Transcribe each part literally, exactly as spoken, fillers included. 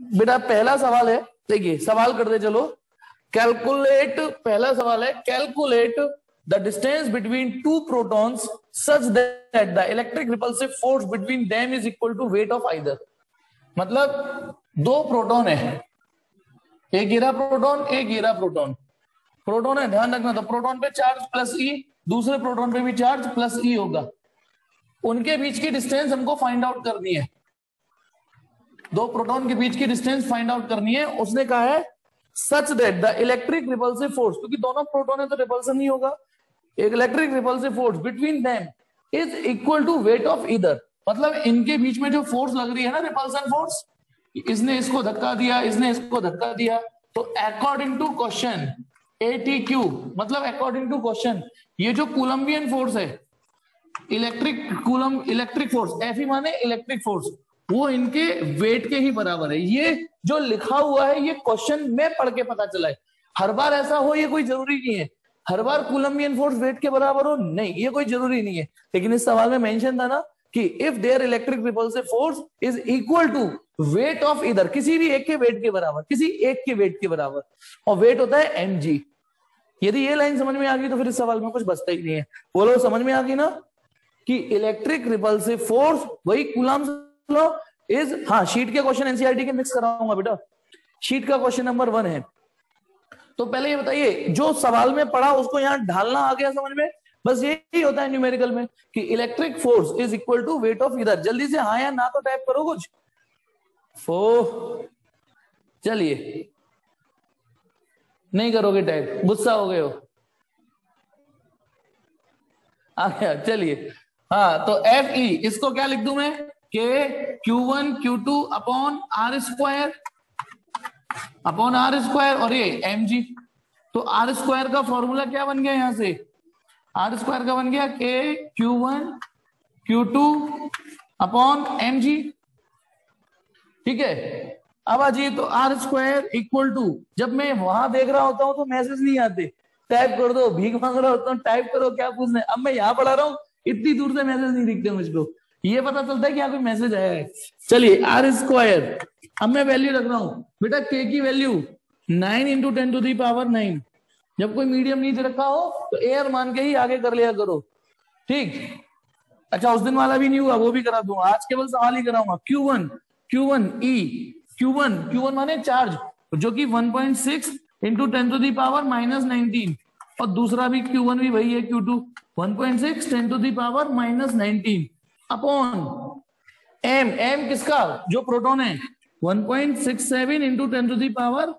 बेटा पहला सवाल है, देखिए सवाल करते चलो। कैलकुलेट, पहला सवाल है calculate the distance between two protons such that the electric repulsive force between them is equal to weight of either. मतलब दो प्रोटॉन है, एक हीरा प्रोटॉन एक हीरा प्रोटॉन, प्रोटॉन है ध्यान रखना, तो प्रोटॉन पे चार्ज प्लस ई, दूसरे प्रोटॉन पे भी चार्ज प्लस ई होगा, उनके बीच की डिस्टेंस हमको फाइंड आउट करनी है, दो प्रोटॉन के बीच की डिस्टेंस फाइंड आउट करनी है। उसने कहा है such that the electric repulsive force, क्योंकि दोनों प्रोटॉन है तो रिपल्सन ही होगा, एक electric repulsive force between them is equal to weight of either. मतलब इनके बीच में जो फोर्स लग रही है ना, रिपल्सन फोर्स, इसने इसको धक्का दिया, इसने इसको धक्का दिया, तो according to question A T Q, मतलब अकॉर्डिंग टू क्वेश्चन ये जो कूलम्बियन फोर्स है, electric coulomb electric force, F E माने इलेक्ट्रिक फोर्स, वो इनके वेट के ही बराबर है। ये जो लिखा हुआ है ये क्वेश्चन में पढ़ के पता चला है, हर बार ऐसा हो ये कोई जरूरी नहीं है, हर बार कूलम्बियन फोर्स वेट के बराबर हो, नहीं ये कोई जरूरी नहीं है। लेकिन इस सवाल में मेंशन था ना कि if there electric repulsive force is equal to weight of either, किसी भी एक के वेट के बराबर, किसी एक के वेट के बराबर, और वेट होता है एम जी। यदि ये लाइन समझ में आ गई तो फिर इस सवाल में कुछ बचता ही नहीं है। बोलो समझ में आ गई ना कि इलेक्ट्रिक रिपल्सिव फोर्स वही कूलम्ब लॉ इज, हाँ शीट के क्वेश्चन एनसीईआरटी के मिक्स कराऊंगा बेटा, शीट का क्वेश्चन नंबर वन है। तो पहले ये बताइए जो सवाल में पढ़ा उसको यहां ढालना आ गया समझ में, बस यही होता है न्यूमेरिकल में कि electric force is equal to weight of either. जल्दी से हाँ या ना तो टाइप करो कुछ, फो चलिए नहीं करोगे टाइप, गुस्सा हो गए हो, आ गया चलिए। हाँ तो एफ ई इसको क्या लिख दूं मैं, K Q one Q two upon are square upon are square, और ये एम जी। तो आर स्क्वायर का फॉर्मूला क्या बन गया, यहां से आर स्क्वायर का बन गया K Q one Q two upon M G, ठीक है। अब अजी तो आर स्क्वायर इक्वल टू, जब मैं वहां देख रहा होता हूं तो मैसेज नहीं आते, टाइप कर दो, भीख मांग रहा होता हूँ टाइप करो, क्या पूछना है। अब मैं यहाँ पढ़ा रहा हूँ, इतनी दूर से मैसेज नहीं दिखते मुझको, ये पता चलता है कि यहाँ कोई मैसेज आया है। चलिए आर स्क्वायर, अब मैं वैल्यू रख रहा हूँ बेटा, के की value nine into ten to the power nine. जब कोई मीडियम नहीं दे रखा हो तो एयर मान के ही आगे कर लिया करो, ठीक। अच्छा उस दिन वाला भी नहीं हुआ, वो भी करा दूंगा, आज केवल सवाल ही कराऊंगा। Q one Q one E Q one Q one माने चार्ज, जो कि one point six into ten to the power minus nineteen, और दूसरा भी क्यू वन भी वही है, Q two one point six ten to the power minus nineteen upon M, M किसका, जो प्रोटॉन है, one point six seven into ten to the power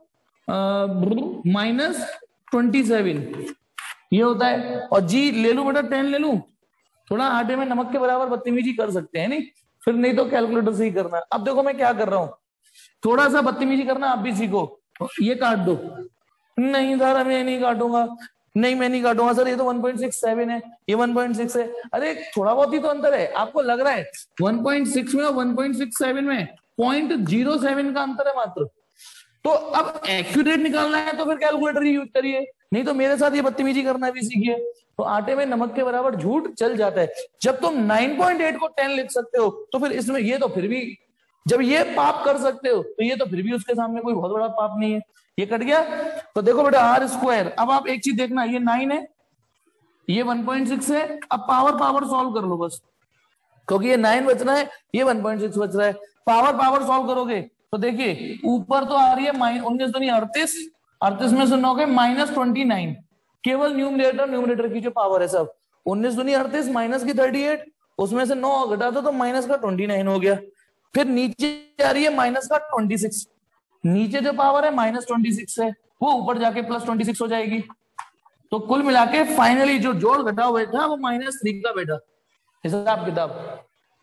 minus twenty seven, ये होता है। और जी ले लू बेटा, टेन ले लू, थोड़ा आटे में नमक के बराबर बदतमीजी कर सकते हैं, नहीं फिर नहीं तो कैलकुलेटर से ही करना। अब देखो मैं क्या कर रहा हूं, थोड़ा सा बदतमीजी करना आप भी सीखो। ये काट दो, नहीं सर मैं नहीं काटूंगा, नहीं मैं नहीं काटूंगा सर, ये तो वन पॉइंट सिक्स सेवन है, ये वन पॉइंट सिक्स है, अरे थोड़ा बहुत ही तो अंतर है, आपको लग रहा है वन पॉइंट सिक्स में और वन पॉइंट सिक्स सेवन में पॉइंट जीरो सेवन का अंतर है मात्र। तो अब एक्यूरेट निकालना है तो फिर कैलकुलेटर ही यूज करिए, नहीं तो मेरे साथ ये बदतमीजी करना भी सीखिए। तो आटे में नमक के बराबर झूठ चल जाता है। जब तुम नाइन पॉइंट एट को टेन लिख सकते हो तो फिर इसमें ये तो फिर भी, जब ये पाप कर सकते हो तो ये तो फिर भी उसके सामने कोई बहुत बड़ा पाप नहीं है। ये कट गया, तो देखो बेटा आर स्क्वायर, अब आप एक चीज देखना, ये नाइन है, ये वन पॉइंट सिक्स है, अब पावर पावर सॉल्व कर लो बस, क्योंकि ये नाइन बच रहा है, ये वन पॉइंट सिक्स बच रहा है, पावर पावर सॉल्व करोगे तो देखिए ऊपर तो आ रही है माइन उन्नीस दो अड़तीस, अड़तीस में से नौ के माइनस ट्वेंटी नाइन, केवल न्यूमरेटर न्यूमरेटर की जो पावर है सब, उन्नीस दूनी अड़तीस माइनस की थर्टी एट, उसमें से नौ घटा दो तो माइनस का ट्वेंटी नाइन हो गया। फिर नीचे आ रही है माइनस का ट्वेंटी सिक्स, नीचे जो पावर है माइनस ट्वेंटी सिक्स है, वो ऊपर जाके प्लस ट्वेंटी सिक्स हो जाएगी। तो कुल मिला के फाइनली जो जोड़ घटा हुआ था वो माइनस थ्री का बेटा हिसाब किताब।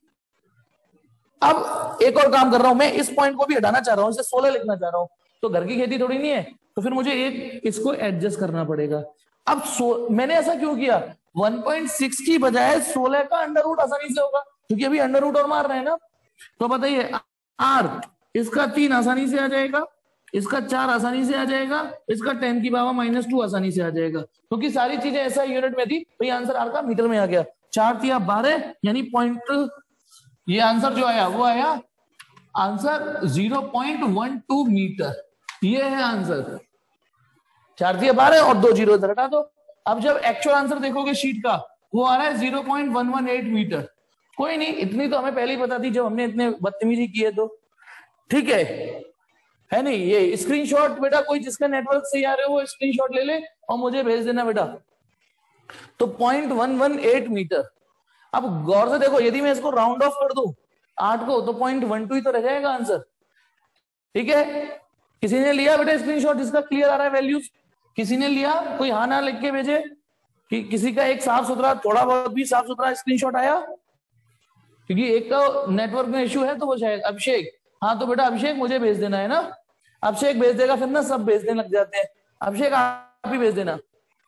अब एक और काम कर रहा हूं मैं, इस पॉइंट को भी हटाना चाह रहा हूं, इसे सोलह लिखना चाह रहा हूं, तो घर की खेती थोड़ी नहीं है, तो फिर मुझे एक इसको एडजस्ट करना पड़ेगा। अब सो, मैंने ऐसा क्यों किया, वन पॉइंट सिक्स की बजाय सोलह का अंडर रूट आसानी से होगा, क्योंकि अभी अंडर रूट और मार रहे हैं ना। तो बताइए आर, इसका तीन आसानी से आ जाएगा, इसका चार आसानी से आ जाएगा, इसका टेन की पावर माइनस टू आसानी से आ जाएगा, क्योंकि तो सारी चीजें ऐसा यूनिट में थी, तो ये आंसर आर का मीटर में आ गया। चार तिया बारह यानी पॉइंट, ये आंसर जो आया वो आया answer zero point one two metre, ये है आंसर। चार दिए बारह और दो जीरो इधर हटा दो। अब जब एक्चुअल आंसर देखोगे शीट का, वो आ रहा है zero point one one eight metre. कोई नहीं, इतनी तो हमें पहले ही पता थी जब हमने इतने बदतमीजी किए तो, ठीक है है नहीं। ये स्क्रीनशॉट बेटा कोई जिसका नेटवर्क सही आ रहे हो वो स्क्रीनशॉट ले ले और मुझे भेज देना बेटा। तो point one one eight metre. अब गौर से देखो, यदि मैं इसको राउंड ऑफ कर दूं आठ को तो पॉइंट वन टू ही तो रह जाएगा आंसर, ठीक है। किसी ने लिया बेटा स्क्रीनशॉट जिसका क्लियर आ रहा है वैल्यूज? किसी ने लिया? कोई हाँ ना लिख के भेजे कि किसी का एक साफ सुथरा, थोड़ा बहुत भी साफ सुथरा स्क्रीनशॉट आया, क्योंकि एक का नेटवर्क में इश्यू है तो वो शायद अभिषेक, हाँ तो बेटा अभिषेक मुझे भेज देना है ना, अभिषेक भेज देगा, फिर ना सब भेजने लग जाते हैं। अभिषेक आप भी भेज देना।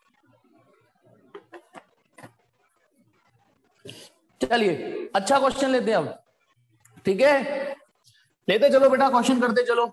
चलिए अच्छा क्वेश्चन लेते हैं अब, ठीक है, लेते चलो बेटा, क्वेश्चन करते चलो।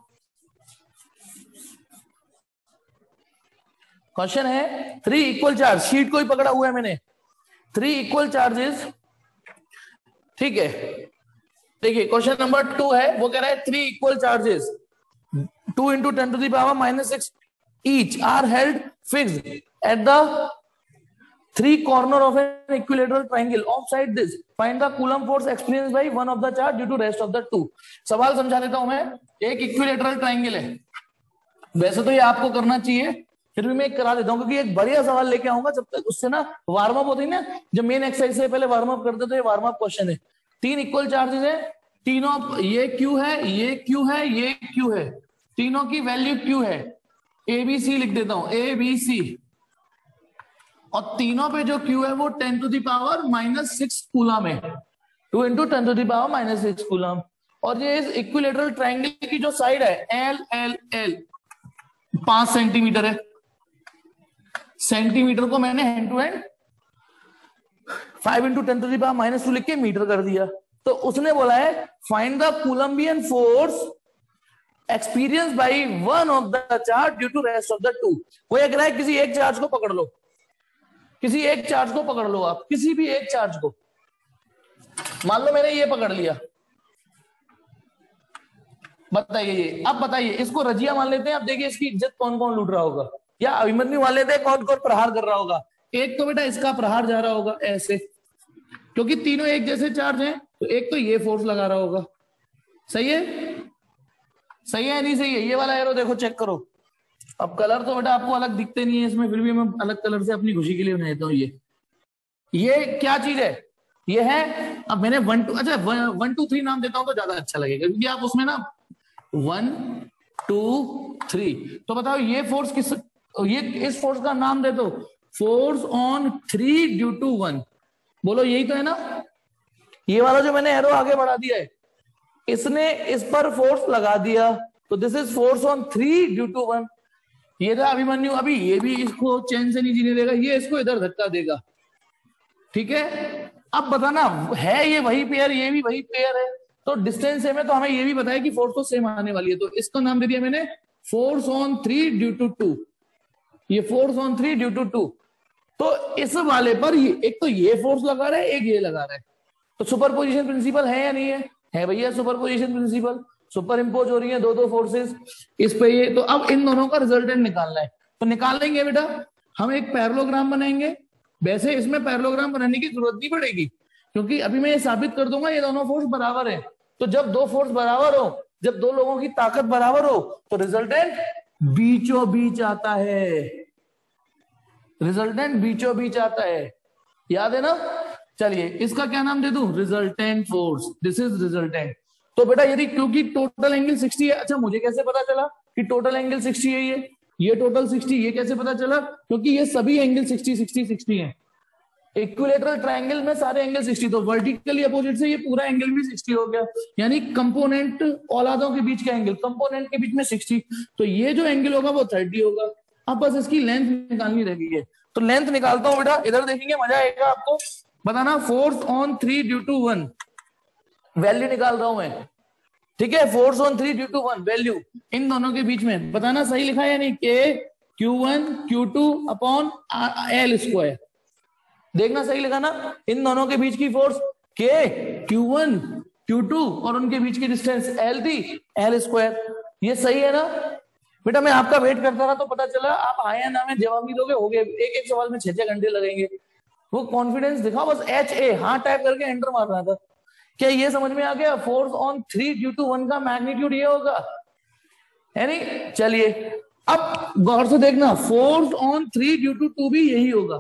क्वेश्चन है थ्री इक्वल चार्ज, शीट को ही पकड़ा हुआ है मैंने, थ्री इक्वल चार्जेस, ठीक है। देखिए क्वेश्चन नंबर टू है, वो कह रहा है three equal charges two into ten to the power minus six each are held fixed at the three corner of an equilateral triangle offside this, find the coulomb force experienced by one of the charge due to rest of the two। सवाल समझा देता हूं मैं। एक equilateral triangle है, वैसे तो ये आपको करना चाहिए, फिर भी मैं करा देता हूं क्योंकि एक बढ़िया सवाल लेके आऊंगा, जब तक उससे ना वार्म अप होती है ना, जब मेन एक्सरसाइज से पहले वार्म अप करते तो ये वार्म अप क्वेश्चन है। तीन इक्वल चार्जेस है, तीनों, ये क्यू है, ये क्यू है, ये क्यू है, तीनों की वैल्यू क्यू है, ए बी सी लिख देता हूं, ए बी सी, और तीनों पे जो Q है वो ten to the power minus six coulomb है, two into ten to the power minus six coulomb. और ये इस इक्विलेटरल ट्राइंगल की जो साइड है एल एल एल पांच सेंटीमीटर है। सेंटीमीटर को मैंने hand to hand five into ten to the power minus two लिख के मीटर कर दिया। तो उसने बोला है find the coulombian force experience by one of the charge due to rest of the two. वो ये कह रहा है किसी एक चार्ज को पकड़ लो, किसी एक चार्ज को पकड़ लो आप, किसी भी एक चार्ज को, मान लो मैंने ये पकड़ लिया, बताइए ये, अब बताइए इसको रजिया मान लेते हैं। अब देखिए इसकी इज्जत कौन कौन लूट रहा होगा, या अभिमन्यु मान लेते हैं, कौन कौन प्रहार कर रहा होगा। एक तो बेटा इसका प्रहार जा रहा होगा ऐसे, क्योंकि तीनों एक जैसे चार्ज हैं, तो एक तो ये फोर्स लगा रहा होगा, सही है, सही है नहीं सही है। ये वाला एरो देखो, चेक करो। अब कलर तो बेटा आपको अलग दिखते नहीं है इसमें, फिर भी मैं अलग कलर से अपनी खुशी के लिए बनाता हूँ। ये ये क्या चीज है? ये है, अब मैंने वन टू, अच्छा वन टू थ्री नाम देता हूं तो ज्यादा अच्छा लगेगा, क्योंकि आप उसमें ना वन टू थ्री, तो बताओ ये फोर्स किस, ये इस फोर्स का नाम दे दो, force on three due to one. बोलो यही तो है ना? ये वाला जो मैंने एरो आगे बढ़ा दिया है, इसने इस पर फोर्स लगा दिया, तो this is force on three due to one. ये था अभिमन्यु, अभी ये भी इसको चैन से नहीं जीने देगा, ये इसको इधर धक्का देगा, ठीक है। अब बताना है ये वही पेयर, ये भी वही पेयर है, तो डिस्टेंस है में तो हमें ये भी बताया कि फोर्स तो सेम आने वाली है, तो इसका नाम दे दिया मैंने force on three due to two. ये force on three due to two, तो इस वाले पर ये, एक तो ये फोर्स लगा रहा है, एक ये लगा रहा है, तो सुपरपोजिशन प्रिंसिपल है या नहीं है? है भैया सुपरपोजिशन प्रिंसिपल, सुपर इम्पोज हो रही है दो दो फोर्सेस इस पे ये। तो अब इन दोनों का रिजल्टेंट निकालना है, तो निकाल लेंगे बेटा। हम एक पैरेललोग्राम बनाएंगे, वैसे इसमें पैरेललोग्राम बनाने की जरूरत नहीं पड़ेगी, क्योंकि अभी मैं ये साबित कर दूंगा ये दोनों फोर्स बराबर है। तो जब दो फोर्स बराबर हो, जब दो लोगों की ताकत बराबर हो, तो रिजल्टेंट बीचों बीच आता है, रिजल्टेंट बीचों बीच आता है, याद है ना? चलिए इसका क्या नाम दे दूं? Resultant force, this is resultant. तो बेटा यदि, क्योंकि टोटल एंगल सिक्सटी है, अच्छा मुझे कैसे पता चला कि टोटल एंगल सिक्सटी है? ये ये टोटल सिक्सटी, ये कैसे पता चला? क्योंकि ये सभी एंगल सिक्सटी सिक्सटी सिक्सटी हैं। इक्विलेटरल ट्रायंगल में सारे एंगल सिक्सटी, तो वर्टिकली अपोजिट से ये पूरा एंगल भी सिक्सटी हो गया, यानी कंपोनेंट औलादों के बीच का एंगल, कंपोनेंट के बीच में सिक्सटी, तो ये जो एंगल होगा वो थर्टी होगा। अब बस इसकी लेंथ निकालनी रह गई है, तो लेंथ निकालता हूं बेटा, इधर देखेंगे मजा आएगा आपको। बताना force on three due to one, value निकाल रहा हूं मैं, ठीक है। Force on three due to one value इन दोनों के बीच में, बताना सही लिखा है या नहीं? K Q one Q two upon L square, देखना सही लिखा ना। इन दोनों के बीच की फोर्स के क्यू वन क्यू टू और उनके बीच की डिस्टेंस एल थी, एल स्क्वायर। ये सही है ना बेटा? मैं आपका वेट करता रहा तो पता चला आप आए ना में जवाब नहीं दोगे, हो गए एक एक सवाल में छह छह घंटे लगेंगे। वो कॉन्फिडेंस दिखाओ, बस एच ए हाँ टाइप करके एंटर मार रहा था। क्या ये समझ में आ गया? Force on three due to one का मैग्नीट्यूड ये होगा, है नहीं? चलिए अब गौर से देखना, force on three due to two भी यही होगा।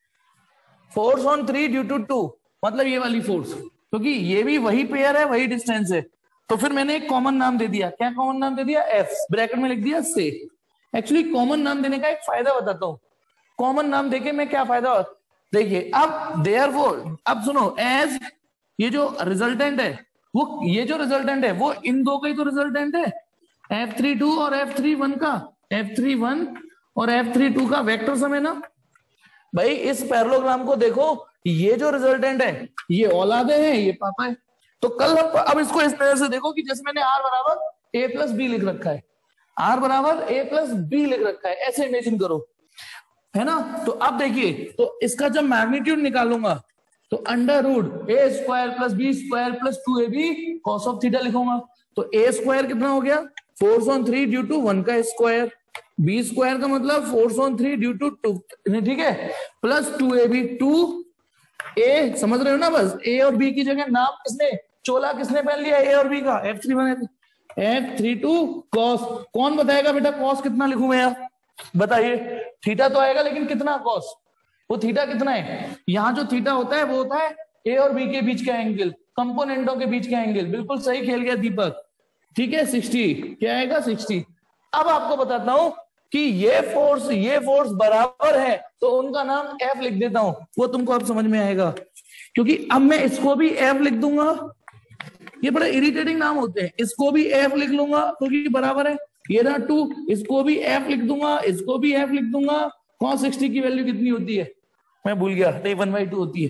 Force on three due to two मतलब ये वाली फोर्स, क्योंकि ये भी वही पेयर है, वही डिस्टेंस है। तो फिर मैंने एक कॉमन नाम दे दिया। क्या कॉमन नाम दे दिया? एफ, ब्रैकेट में लिख दिया से। एक्चुअली कॉमन नाम देने का एक फायदा बताता हूं। कॉमन नाम देके मैं क्या फायदा, देखिए अब देयरफॉर, अब सुनो, एज ये जो रिजल्टेंट है वो, ये जो रिजल्टेंट है वो इन दो का ही तो रिजल्टेंट है, एफ थ्री टू और एफ थ्री वन का। एफ थ्री वन और एफ थ्री टू का वेक्टर सम है ना भाई। इस पैरेललोग्राम को देखो, ये जो रिजल्टेंट है ये औलादे हैं, ये पापा है। तो कल हम, अब इसको इस तरह से देखो कि जैसे मैंने आर बराबर ए प्लस बी लिख रखा है, आर बराबर ए प्लस बी लिख रखा है, ऐसे इमेजिन करो, है ना? तो अब देखिए, तो इसका जब मैग्नीट्यूड निकालूंगा तो under root A square plus B square plus two A B cos of theta लिखूंगा। तो ए स्क्वायर कितना हो गया? Force on three due to one का स्क्वायर, बी स्क्वायर का मतलब force on three due to two, ठीक है, plus two A B, two A, समझ रहे हो ना? बस ए और बी की जगह नाम किसने, चोला किसने पहन लिया ए और बी का, F three one F three two cos. कौन बताएगा बेटा कॉस कितना लिखूं मैं यार? बताइए। थीटा तो आएगा लेकिन कितना कॉस, वो थीटा कितना है? यहाँ जो थीटा होता है वो होता है ए और बी के बीच का एंगल, कंपोनेंटों के बीच का एंगल। बिल्कुल सही खेल गया दीपक, ठीक है। सिक्सटी क्या आएगा? सिक्सटी। अब आपको बताता हूं कि ये फोर्स ये फोर्स बराबर है, तो उनका नाम एफ लिख देता हूं, वो तुमको अब समझ में आएगा। क्योंकि अब मैं इसको भी एफ लिख दूंगा, ये बड़े इरिटेटिंग नाम होते हैं, इसको भी एफ लिख लूंगा क्योंकि बराबर है। ये ना टू, इसको भी एफ लिख दूंगा, इसको भी एफ लिख दूंगा। कौन सिक्सटी की वैल्यू कितनी होती है? मैं भूल गया, नहीं वन बाई टू होती है।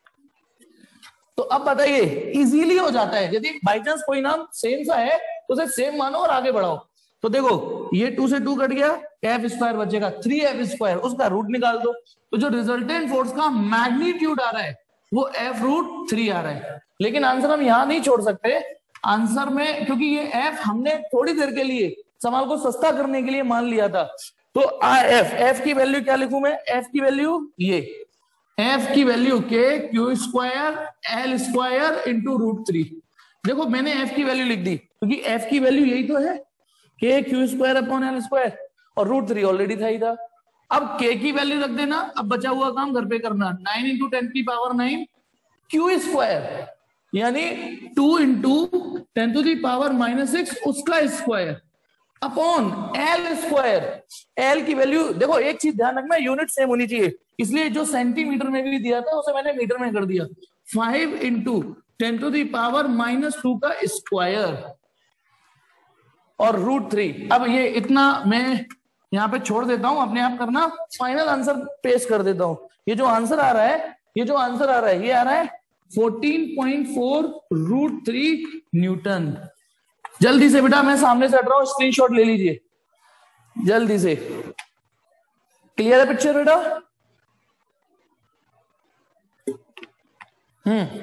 तो अब बताइए, इजीली हो जाता है। यदि बाई चांस कोई नाम सेम सा है तो उसे सेम मानो और आगे बढ़ाओ। तो देखो ये टू से टू कट गया, एफ स्क्वायर बचेगा, थ्री एफ स्क्वायर, उसका रूट निकाल दो। तो जो रिजल्टेंट फोर्स का मैग्नीट्यूड आ रहा है वो एफ रूट थ्री आ रहा है। लेकिन आंसर हम यहां नहीं छोड़ सकते आंसर में, क्योंकि ये एफ हमने थोड़ी देर के लिए सवाल को सस्ता करने के लिए मान लिया था। तो आई एफ, एफ की वैल्यू क्या लिखूं मैं? एफ की वैल्यू ये, एफ की value K Q square L square into root three. देखो मैंने एफ की वैल्यू लिख दी क्योंकि एफ की वैल्यू यही तो है, के Q square upon L square, और रूट थ्री ऑलरेडी था ही था। अब के की वैल्यू रख देना, अब बचा हुआ काम घर पे करना। नाइन इंटू टेन की पावर नाइन क्यू स्क्वायर, यानी two into ten to the power minus six उसका square upon L square. L की वैल्यू देखो, एक चीज ध्यान रखना, यूनिट सेम होनी चाहिए, इसलिए जो सेंटीमीटर में भी दिया था उसे मैंने मीटर में कर दिया। Five into ten to the power minus two का स्क्वायर और रूट थ्री। अब ये इतना मैं यहाँ पे छोड़ देता हूं, अपने आप करना। फाइनल आंसर पेश कर देता हूं। ये जो आंसर आ रहा है, ये जो आंसर आ रहा है ये आ रहा है fourteen point four root three newton. जल्दी से बेटा, मैं सामने से हट रहा हूं, स्क्रीनशॉट ले लीजिए जल्दी से। क्लियर है पिक्चर बेटा? हम्म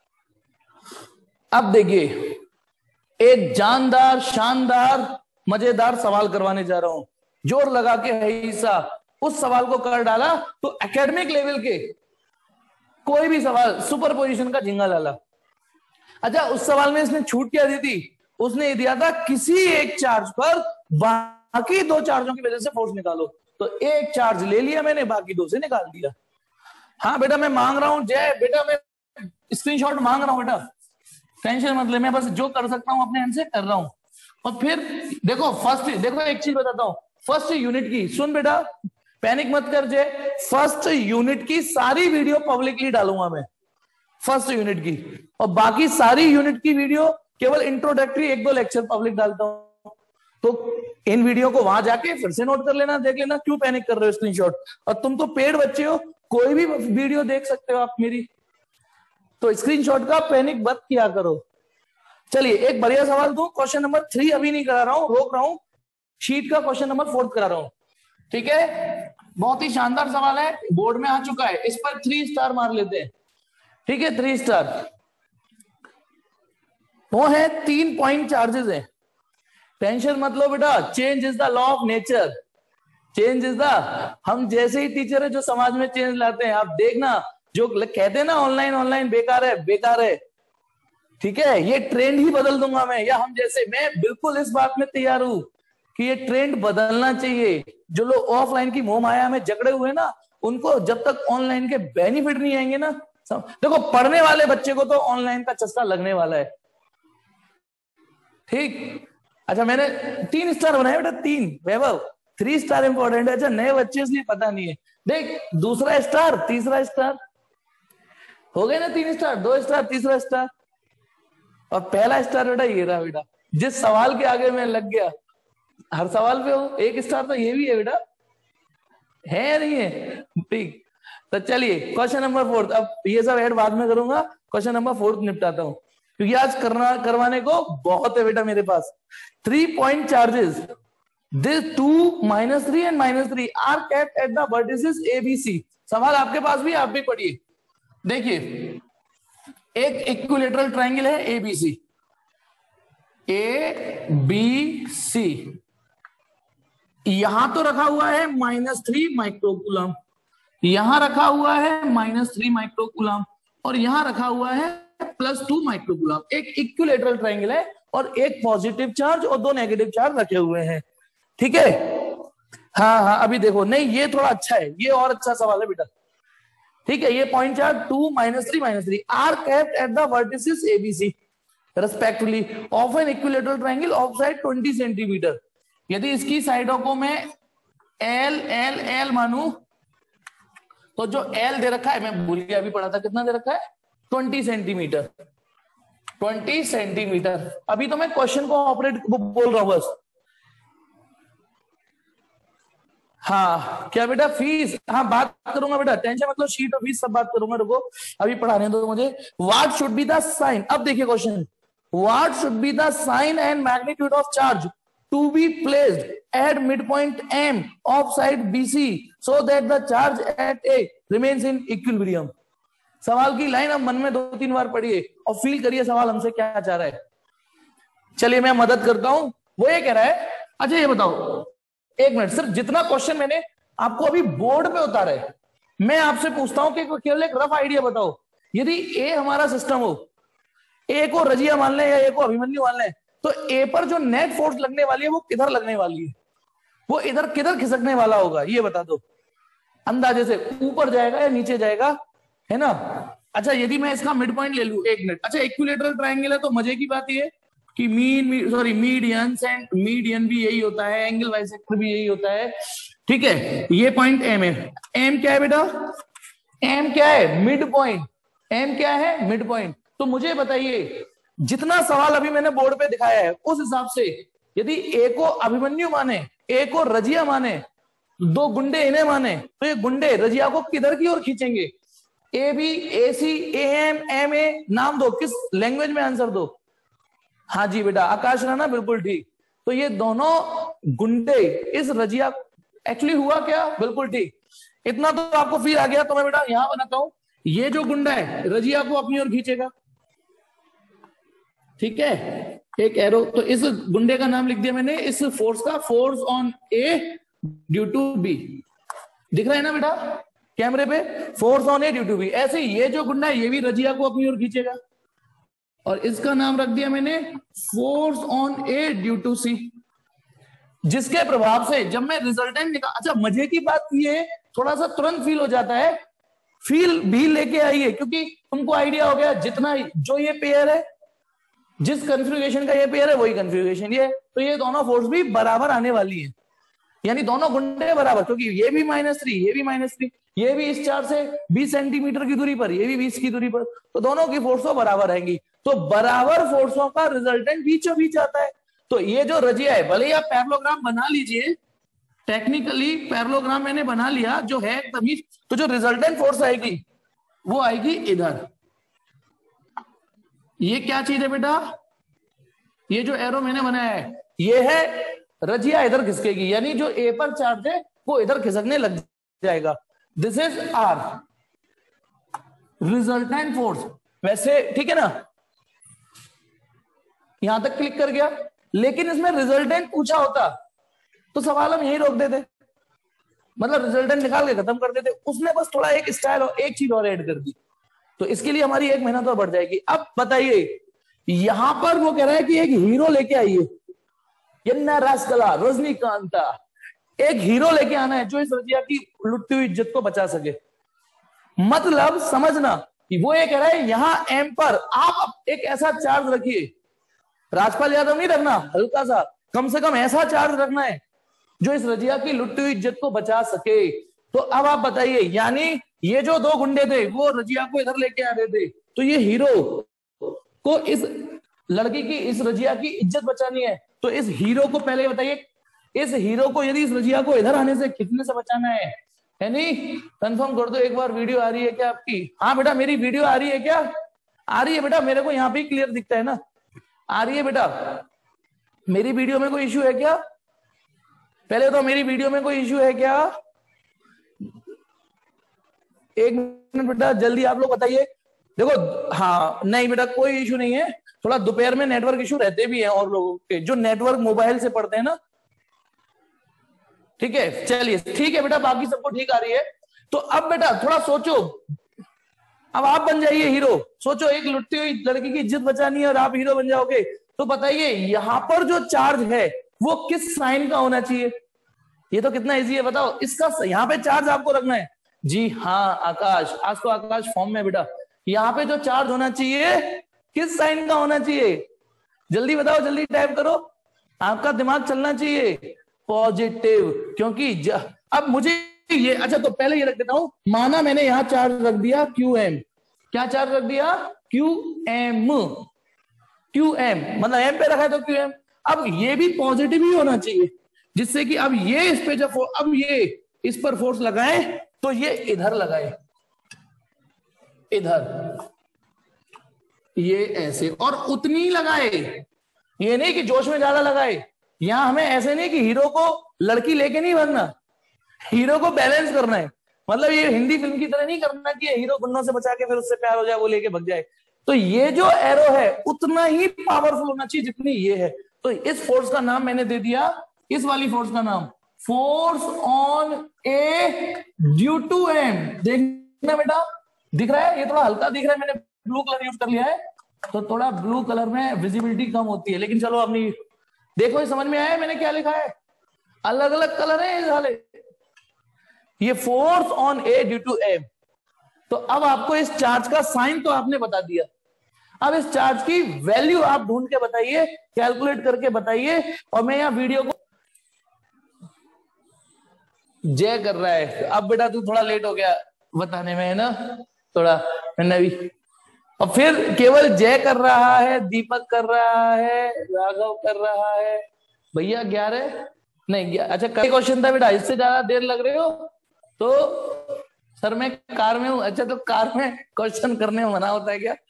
अब देखिए, एक जानदार शानदार मजेदार सवाल करवाने जा रहा हूं, जोर लगा के है ईसा। उस सवाल को कर डाला तो एकेडमिक लेवल के कोई भी सवाल, सुपर पोजिशन का झिंगा लाला। अच्छा, उस सवाल में इसने छूट क्या दी थी? उसने ये दिया था किसी एक चार्ज पर बाकी दो चार्जों की वजह से फोर्स निकालो। तो एक चार्ज ले लिया मैंने, बाकी दो से निकाल दिया। हाँ बेटा मैं मांग रहा हूं जय, बेटा मैं स्क्रीनशॉट मांग रहा हूं बेटा, टेंशन मत ले, मैं बस जो कर सकता हूं अपने एंड से कर रहा हूं। और फिर देखो फर्स्ट, देखो एक चीज बताता हूं, फर्स्ट यूनिट की सुन बेटा, पैनिक मत कर जय, फर्स्ट यूनिट की सारी वीडियो पब्लिकली डालूंगा मैं, फर्स्ट यूनिट की, और बाकी सारी यूनिट की वीडियो केवल इंट्रोडक्टरी एक दो लेक्चर पब्लिक डालता हूं। तो इन वीडियो को वहां जाके फिर से नोट कर लेना, देख लेना क्यों पैनिक कर रहे हो स्क्रीनशॉट। और तुम तो पेड बच्चे हो, कोई भी वीडियो देख सकते हो आप मेरी, तो स्क्रीनशॉट का पैनिक मत किया करो। चलिए एक बढ़िया सवाल दूं, क्वेश्चन नंबर थ्री अभी नहीं करा रहा हूं, रोक रहा हूं, शीट का क्वेश्चन नंबर फोर्थ करा रहा हूं, ठीक है। बहुत ही शानदार सवाल है, बोर्ड में आ चुका है, इस पर थ्री स्टार मार लेते हैं, ठीक है, थ्री स्टार। वो है तीन पॉइंट चार्जेस है। टेंशन मत लो बेटा, change is the law of nature, change is the, हम जैसे ही टीचर है जो समाज में चेंज लाते हैं। आप देखना, जो कहते हैं ना ऑनलाइन ऑनलाइन बेकार है बेकार है, ठीक है, ये ट्रेंड ही बदल दूंगा मैं, या हम जैसे, मैं बिल्कुल इस बात में तैयार हूं कि ये ट्रेंड बदलना चाहिए। जो लोग ऑफलाइन की मोह माया में जकड़े हुए ना, उनको जब तक ऑनलाइन के बेनिफिट नहीं आएंगे ना, देखो पढ़ने वाले बच्चे को तो ऑनलाइन का चस्का लगने वाला है, ठीक। अच्छा मैंने तीन स्टार बनाए बेटा, तीन वैभव, थ्री स्टार इंपॉर्टेंट है। अच्छा नए बच्चे इसलिए पता नहीं है, देख दूसरा स्टार तीसरा स्टार हो गए ना, तीन स्टार दो स्टार तीसरा स्टार, और पहला स्टार बेटा ये रहा बेटा, जिस सवाल के आगे मैं लग गया, हर सवाल पे हो एक स्टार, तो ये भी है बेटा, है या नहीं है, ठीक। तो चलिए क्वेश्चन नंबर फोर्थ, अब ये सब ऐड बाद में करूंगा, क्वेश्चन नंबर फोर्थ निपटाता हूं, क्योंकि आज करना करवाने को बहुत है बेटा मेरे पास। Three point charges, this two minus three and minus three are kept at the vertices A B C. सवाल आपके पास भी, आप भी पढ़िए। देखिए एक इक्विलेटरल ट्रायंगल है ए बी सी, ए बी सी, यहां तो रखा हुआ है माइनस थ्री माइक्रोकूलम, यहां रखा हुआ है माइनस थ्री माइक्रोकूलम, और यहां रखा हुआ है प्लस टू माइक्रोकूलम। एक इक्विलेटरल ट्रायंगल है और एक पॉजिटिव चार्ज और दो नेगेटिव चार्ज रखे हुए हैं, ठीक है। हाँ हाँ अभी देखो, नहीं ये थोड़ा अच्छा है, ये और अच्छा सवाल है बेटा, ठीक है। ये point charge two minus three minus three are kept at the vertices A B C respectively of an equilateral triangle of side twenty centimetre. यदि इसकी साइडों को मैं एल एल एल मानू, तो जो एल दे रखा है, मैं भूल गया अभी पढ़ा था, कितना दे रखा है, ट्वेंटी सेंटीमीटर, ट्वेंटी सेंटीमीटर। अभी तो मैं क्वेश्चन को ऑपरेट बोल रहा हूं बस। हाँ क्या बेटा, फीस, हाँ बात करूंगा बेटा, टेंशन मतलब शीट और फीस सब बात करूंगा, रुको अभी पढ़ाने दो मुझे। What should be the sign, अब देखिए question, what should be the sign and magnitude of charge to be placed at mid point M of side BC so that the charge at A remains in equilibrium. सवाल की line अब मन में दो तीन बार पढ़िए और फील करिए सवाल हमसे क्या चाह रहा है। चलिए मैं मदद करता हूं, वो ये कह रहा है, अच्छा ये बताओ एक मिनट, सिर्फ जितना क्वेश्चन मैंने आपको अभी बोर्ड पे उतारा है, मैं आपसे पूछता हूं कि केवल एक रफ आइडिया बताओ। यदि ए हमारा सिस्टम हो, ए को रजिया मान लें या ए को अभिमन्यु मान लें, तो ए पर जो नेट फोर्स लगने वाली है वो किधर लगने वाली है, वो इधर किधर खिसकने वाला होगा, ये बता दो अंदाजे से, ऊपर जाएगा या नीचे जाएगा, है ना। अच्छा यदि मैं इसका मिड पॉइंट ले लूं, एक मिनट, अच्छा इक्विलेटरल ट्रायंगल है तो मजे की बात ये कि mean sorry median and median भी यही होता है, एंगल बाइसेक्टर भी यही होता है, ठीक है। ये पॉइंट एम है, एम क्या है बेटा, एम क्या है, मिड पॉइंट, एम क्या है, मिड पॉइंट। तो मुझे बताइए जितना सवाल अभी मैंने बोर्ड पे दिखाया है उस हिसाब से यदि ए को अभिमन्यु माने, ए को रजिया माने, दो गुंडे इन्हें माने, तो ये गुंडे रजिया को किधर की ओर खींचेंगे, A B A C A M M A, नाम दो, किस लैंग्वेज में आंसर दो। हाँ जी बेटा आकाश राणा बिल्कुल ठीक। तो ये दोनों गुंडे इस रजिया, एक्चुअली हुआ क्या, बिल्कुल ठीक, इतना तो आपको फील आ गया। तो मैं बेटा यहां बनाता हूं, ये जो गुंडा है रजिया को अपनी ओर खींचेगा, ठीक है, एक एरो, तो इस गुंडे का नाम लिख दिया मैंने, इस फोर्स का, force on A due to B, दिख रहा है ना बेटा कैमरे पे, force on A due to B. ऐसे ये जो गुंडा है ये भी रजिया को अपनी ओर खींचेगा, और इसका नाम रख दिया मैंने force on A due to C, जिसके प्रभाव से जब मैं रिजल्टेंट निकाल, अच्छा मजे की बात ये थोड़ा सा तुरंत फील हो जाता है, फील भी लेके आइए क्योंकि तुमको आइडिया हो गया, जितना जो ये पेयर है, जिस कन्फ्यूगेशन का ये पेयर है वही कन्फ्यूगेशन ये, तो ये दोनों फोर्स भी बराबर आने वाली है, यानी दोनों गुंडे बराबर, क्योंकि ये भी माइनस थ्री ये भी माइनस थ्री, ये भी इस चार से बीस सेंटीमीटर की दूरी पर, ये भी बीस की दूरी पर, तो दोनों की फोर्सों बराबर आएंगी, तो बराबर फोर्सों का रिजल्टेंट बीचों बीच आता है। तो ये जो रजिया है, भले ही आप पैरेललोग्राम बना लीजिए, टेक्निकली पैरेललोग्राम मैंने बना लिया जो है तभी, तो जो रिजल्टेंट फोर्स आएगी वो आएगी इधर। ये क्या चीज है बेटा, ये जो एरो मैंने बनाया है ये है रजिया इधर खिसकेगी, यानी जो ए पर चार्ज है वो इधर खिसकने लग जाएगा। This is our resultant force, वैसे ठीक है ना। यहां तक क्लिक कर गया, लेकिन इसमें रिजल्टेंट पूछा होता तो सवाल हम यही रोक देते, मतलब रिजल्टेंट निकाल के खत्म कर देते। उसने बस थोड़ा एक स्टाइल और एक चीज और ऐड कर दी, तो इसके लिए हमारी एक मेहनत और बढ़ जाएगी। अब बताइए, यहां पर वो कह रहा है कि एक हीरो लेके आइए, यन्ना रासकला रजनीकांता, एक हीरो लेके आना है जो इस रजिया की लुटती हुई इज्जत को बचा सके। मतलब समझना कि वो ये कह रहा है यहां एम पर आप एक ऐसा चार्ज रखिए, राजपाल यादव नहीं रखना, हल्का सा, कम से कम ऐसा चार्ज रखना है जो इस रजिया की लुटती हुई इज्जत को बचा सके। तो अब आप बताइए, यानी ये जो दो गुंडे थे वो रजिया को इधर लेके आ रहे थे, तो ये हीरो को इस लड़की की, इस रजिया की इज्जत बचानी है, तो इस हीरो को पहले बताइए, इस हीरो को यदि इस रजिया को इधर आने से, खींचने से बचाना है, है नहीं? कंफर्म कर दो एक बार, वीडियो आ रही है क्या आपकी? हाँ बेटा मेरी वीडियो आ रही है क्या? आ रही है बेटा, मेरे को यहाँ पे क्लियर दिखता है ना, आ रही है बेटा? मेरी वीडियो में कोई इश्यू है क्या? पहले तो मेरी वीडियो में कोई इश्यू है क्या? एक मिनट बेटा जल्दी आप लोग बताइए। देखो हाँ, नहीं बेटा कोई इश्यू नहीं है, थोड़ा दोपहर में नेटवर्क इश्यू रहते भी हैं और लोगों के, जो नेटवर्क मोबाइल से पढ़ते हैं ना, ठीक है चलिए ठीक है बेटा, बाकी सबको ठीक आ रही है। तो अब बेटा थोड़ा सोचो, अब आप बन जाइए हीरो, सोचो एक लुटती हुई लड़की की इज्जत बचानी है और आप हीरो बन जाओगे, तो बताइए यहां पर जो चार्ज है वो किस साइन का होना चाहिए? ये तो कितना इजी है, बताओ इसका, यहाँ पे चार्ज आपको रखना है। जी हाँ आकाश, आज तो आकाश फॉर्म में बेटा। यहाँ पे जो चार्ज होना चाहिए किस साइन का होना चाहिए? जल्दी बताओ, जल्दी टाइप करो, आपका दिमाग चलना चाहिए, पॉजिटिव। क्योंकि ज... अब मुझे ये, अच्छा तो पहले ये रख देता हूं, माना मैंने यहाँ चार्ज रख दिया क्यू एम, क्या चार्ज रख दिया? क्यू एम, क्यू एम मतलब एम पे रखा है तो क्यू एम। अब ये भी पॉजिटिव ही होना चाहिए, जिससे कि अब ये इस पे जब अब ये इस पर फोर्स लगाए तो ये इधर लगाए, इधर, ये ऐसे, और उतनी लगाए, ये नहीं कि जोश में ज्यादा लगाए। यहां हमें ऐसे नहीं कि हीरो को लड़की लेके नहीं भागना, हीरो को बैलेंस करना है। मतलब ये हिंदी फिल्म की तरह नहीं करना कि हीरो गुंडों से बचा के फिर उससे प्यार हो जाए, वो लेके भाग जाए। तो ये जो एरो है उतना ही पावरफुल होना चाहिए जितनी ये है। तो इस फोर्स का नाम मैंने दे दिया, इस वाली फोर्स का नाम force on A due to M. देखना बेटा, दिख रहा है? ये थोड़ा हल्का दिख रहा है, मैंने ब्लू कलर यूज कर लिया है, तो थोड़ा ब्लू कलर में विजिबिलिटी कम होती है, लेकिन चलो अपनी देखो, ये समझ में आया मैंने क्या लिखा है? अलग अलग कलर है ये साले। ये force on A due to M. तो अब आपको इस चार्ज का साइन तो आपने बता दिया, अब इस चार्ज की वैल्यू आप ढूंढ के बताइए, कैलकुलेट करके बताइए। और मैं यहां वीडियो को जय कर रहा है, अब बेटा तू थोड़ा लेट हो गया बताने में, है ना, थोड़ा मैंने भी, और फिर केवल जय कर रहा है, दीपक कर रहा है, राघव कर रहा है, भैया ग्यारह नहीं, अच्छा कई क्वेश्चन था बेटा, इससे ज्यादा देर लग रहे हो तो सर मैं कार में हूं। अच्छा तो कार में क्वेश्चन करने में मना होता है क्या?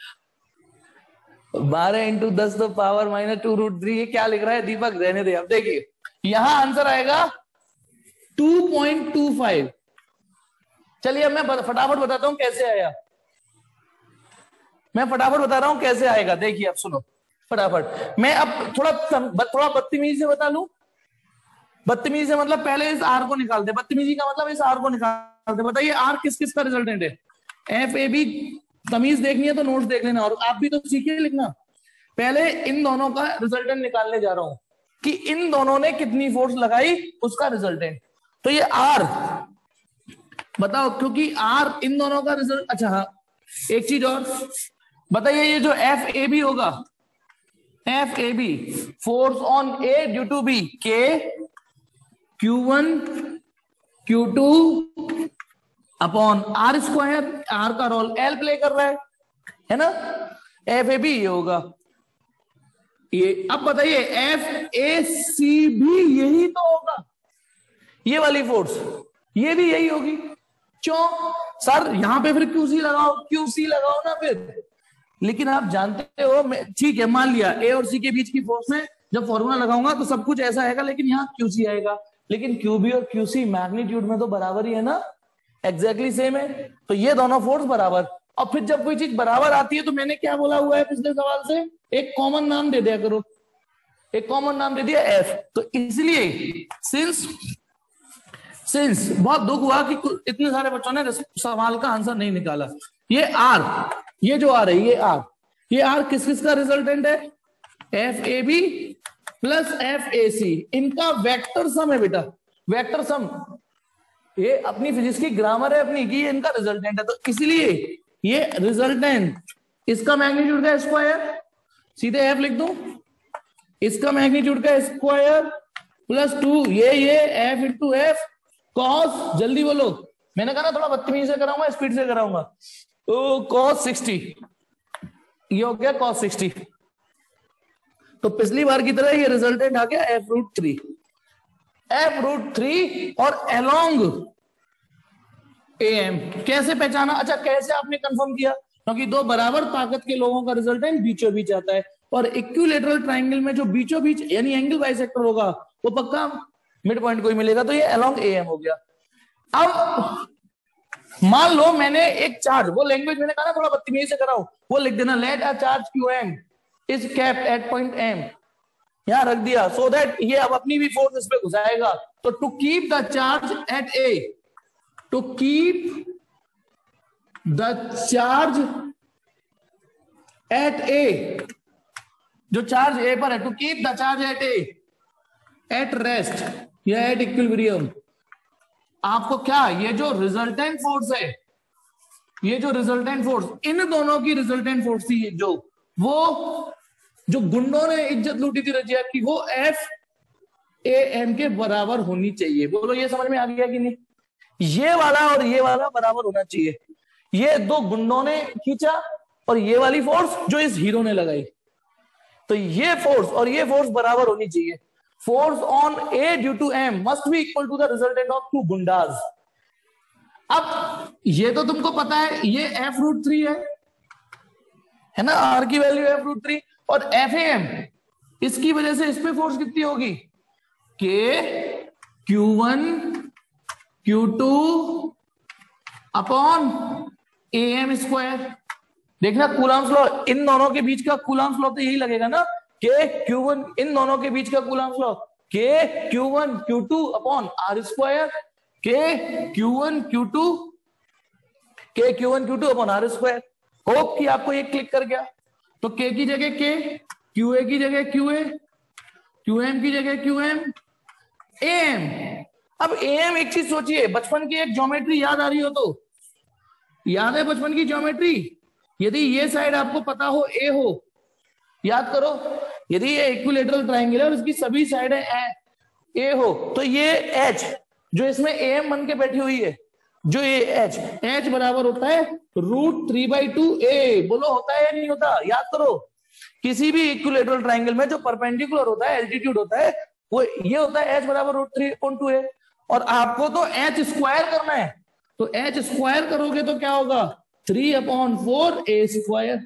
बारह इंटू दस तो power minus two root three, ये क्या लिख रहा है दीपक? रहने दे। अब देखिए यहां आंसर आएगा टू पॉइंट टू फाइव। चलिए अब मैं फटाफट बताता हूं कैसे आया, मैं फटाफट बता रहा हूं कैसे आएगा। देखिए अब सुनो फटाफट, मैं अब थोड़ा थोड़ा बदतमीजी से बता लूं। बदतमीजी से मतलब पहले इस आर को निकाल दे, बदतमीजी का मतलब इस आर को निकाल दे। बताइए आर किस किस का रिजल्टेंट है? F A B. तमीज देखनी है तो नोट्स देख लेना, और आप भी तो सीखिए लिखना। पहले इन दोनों का रिजल्टेंट निकालने जा रहा हूं कि इन दोनों ने कितनी फोर्स लगाई, उसका रिजल्टेंट। तो ये आर बताओ, क्योंकि आर इन दोनों का रिजल्ट। अच्छा हाँ एक चीज और बताइए, ये जो एफ ए बी होगा, F A B force on A due to B, k Q one Q two upon are square, r का रोल एल प्ले कर रहा है, है ना, एफ ए बी ये होगा ये। अब बताइए एफ ए सी भी यही तो होगा, ये वाली फोर्स ये भी यही होगी। क्यों सर? यहां पे फिर क्यूसी लगाओ, क्यूसी लगाओ ना फिर। लेकिन आप जानते हो, ठीक है मान लिया ए और सी के बीच की फोर्स में जब फॉर्मूला लगाऊंगा तो सब कुछ ऐसा आएगा, लेकिन यहाँ क्यूसी आएगा। लेकिन क्यूबी और क्यूसी मैग्नीट्यूड में तो बराबर ही है ना, एग्जैक्टली सेम है। तो ये दोनों फोर्स बराबर, और फिर जब कोई चीज बराबर आती है तो मैंने क्या बोला हुआ है पिछले सवाल से, एक कॉमन नाम दे दिया करो, एक कॉमन नाम दे दिया एफ। तो इसलिए सिंस सिंस बहुत दुख हुआ कि इतने सारे बच्चों ने सवाल का आंसर नहीं निकाला। ये आर, ये जो आर है, ये आर, ये आर किस किस का रिजल्टेंट है, F A B plus F A C, इनका वेक्टर सम है बेटा, वेक्टर सम। ये अपनी फिजिक्स की ग्रामर है अपनी की, ये इनका रिजल्टेंट है। तो इसलिए ये रिजल्टेंट, इसका मैग्नीट्यूड का स्क्वायर, सीधे एफ लिख दो, इसका मैग्नीट्यूड का स्क्वायर प्लस टू, ये ये एफ इंटू एफ कॉस, जल्दी बोलो, मैंने कहा ना थोड़ा बदतमीजी से कराऊंगा, स्पीड से कराऊंगा, तो कॉस सिक्सटी, ये हो गया कॉस सिक्सटी। तो पिछली बार की तरह ये रिजल्टेंट आ गया F root three, F root three और अलोंग ए एम। कैसे पहचाना, अच्छा कैसे आपने कंफर्म किया, क्योंकि दो बराबर ताकत के लोगों का रिजल्टेंट बीचों बीच आता है, और इक्विलेटरल ट्राइंगल में जो बीचों बीच यानी एंगल बाइसेक्टर होगा वो पक्का मिड पॉइंट को ही मिलेगा, तो ये अलोंग ए एम हो गया। अब मान लो मैंने एक चार्ज, वो लैंग्वेज मैंने कहा ना थोड़ा बदतमीजी से कराओ, वो लिख देना, let a charge q M is kept at point M, यहां रख दिया, सो so दैट ये अब अपनी भी फोर्स इस पे घुसाएगा। तो to keep the charge at A, to keep the charge at A, जो चार्ज ए पर है, to keep the charge at A at rest या एट इक्विलिब्रियम, आपको क्या, ये जो रिजल्टेंट फोर्स है, ये जो रिजल्टेंट फोर्स, इन दोनों की रिजल्टेंट फोर्स थी, जो वो जो गुंडों ने इज्जत लूटी थी रजिया की, वो एफ ए एम के बराबर होनी चाहिए। बोलो ये समझ में आ गया कि नहीं, ये वाला और ये वाला बराबर होना चाहिए। ये दो गुंडों ने खींचा और ये वाली फोर्स जो इस हीरो ने लगाई, तो ये फोर्स और ये फोर्स बराबर होनी चाहिए। Force on A due to M must be equal to the resultant of two गुंडाज। अब ये तो तुमको पता है, ये एफ रूट थ्री है है ना, आर की वैल्यू एफ रूट थ्री, और एफ ए एम, इसकी वजह से इस पे फोर्स कितनी होगी, k Q one Q two upon A M square. देखना कूलम्स लॉ, इन दोनों के बीच का कूलम्स लॉ तो यही लगेगा ना, के क्यू वन, इन दोनों के बीच का Coulomb's law, k Q one Q two upon are square, k Q one Q two, k Q one Q two upon are square. Hope कि आपको ये क्लिक कर गया। तो के की जगह के, क्यू ए की जगह क्यू ए, क्यू एम की जगह क्यू एम, ए एम। अब ए एम, एक चीज सोचिए, बचपन की एक ज्योमेट्री याद आ रही हो तो, याद है बचपन की ज्योमेट्री, यदि ये साइड आपको पता हो ए हो, याद करो, यदि ये इक्विलेटरल ट्रायंगल है और इसकी सभी साइडें ए हो, तो ये एच जो इसमें ए एम बन के बैठी हुई है, जो ये एच, एच बराबर होता है root three by two a. बोलो होता है या नहीं होता, याद करो, किसी भी इक्विलेटरल ट्रायंगल में जो परपेंडिकुलर होता है, एल्टीट्यूड होता है, वो ये होता है एच बराबर root three upon two a. और आपको तो एच स्क्वायर करना है, तो एच स्क्वायर करोगे तो क्या होगा, three upon four a square.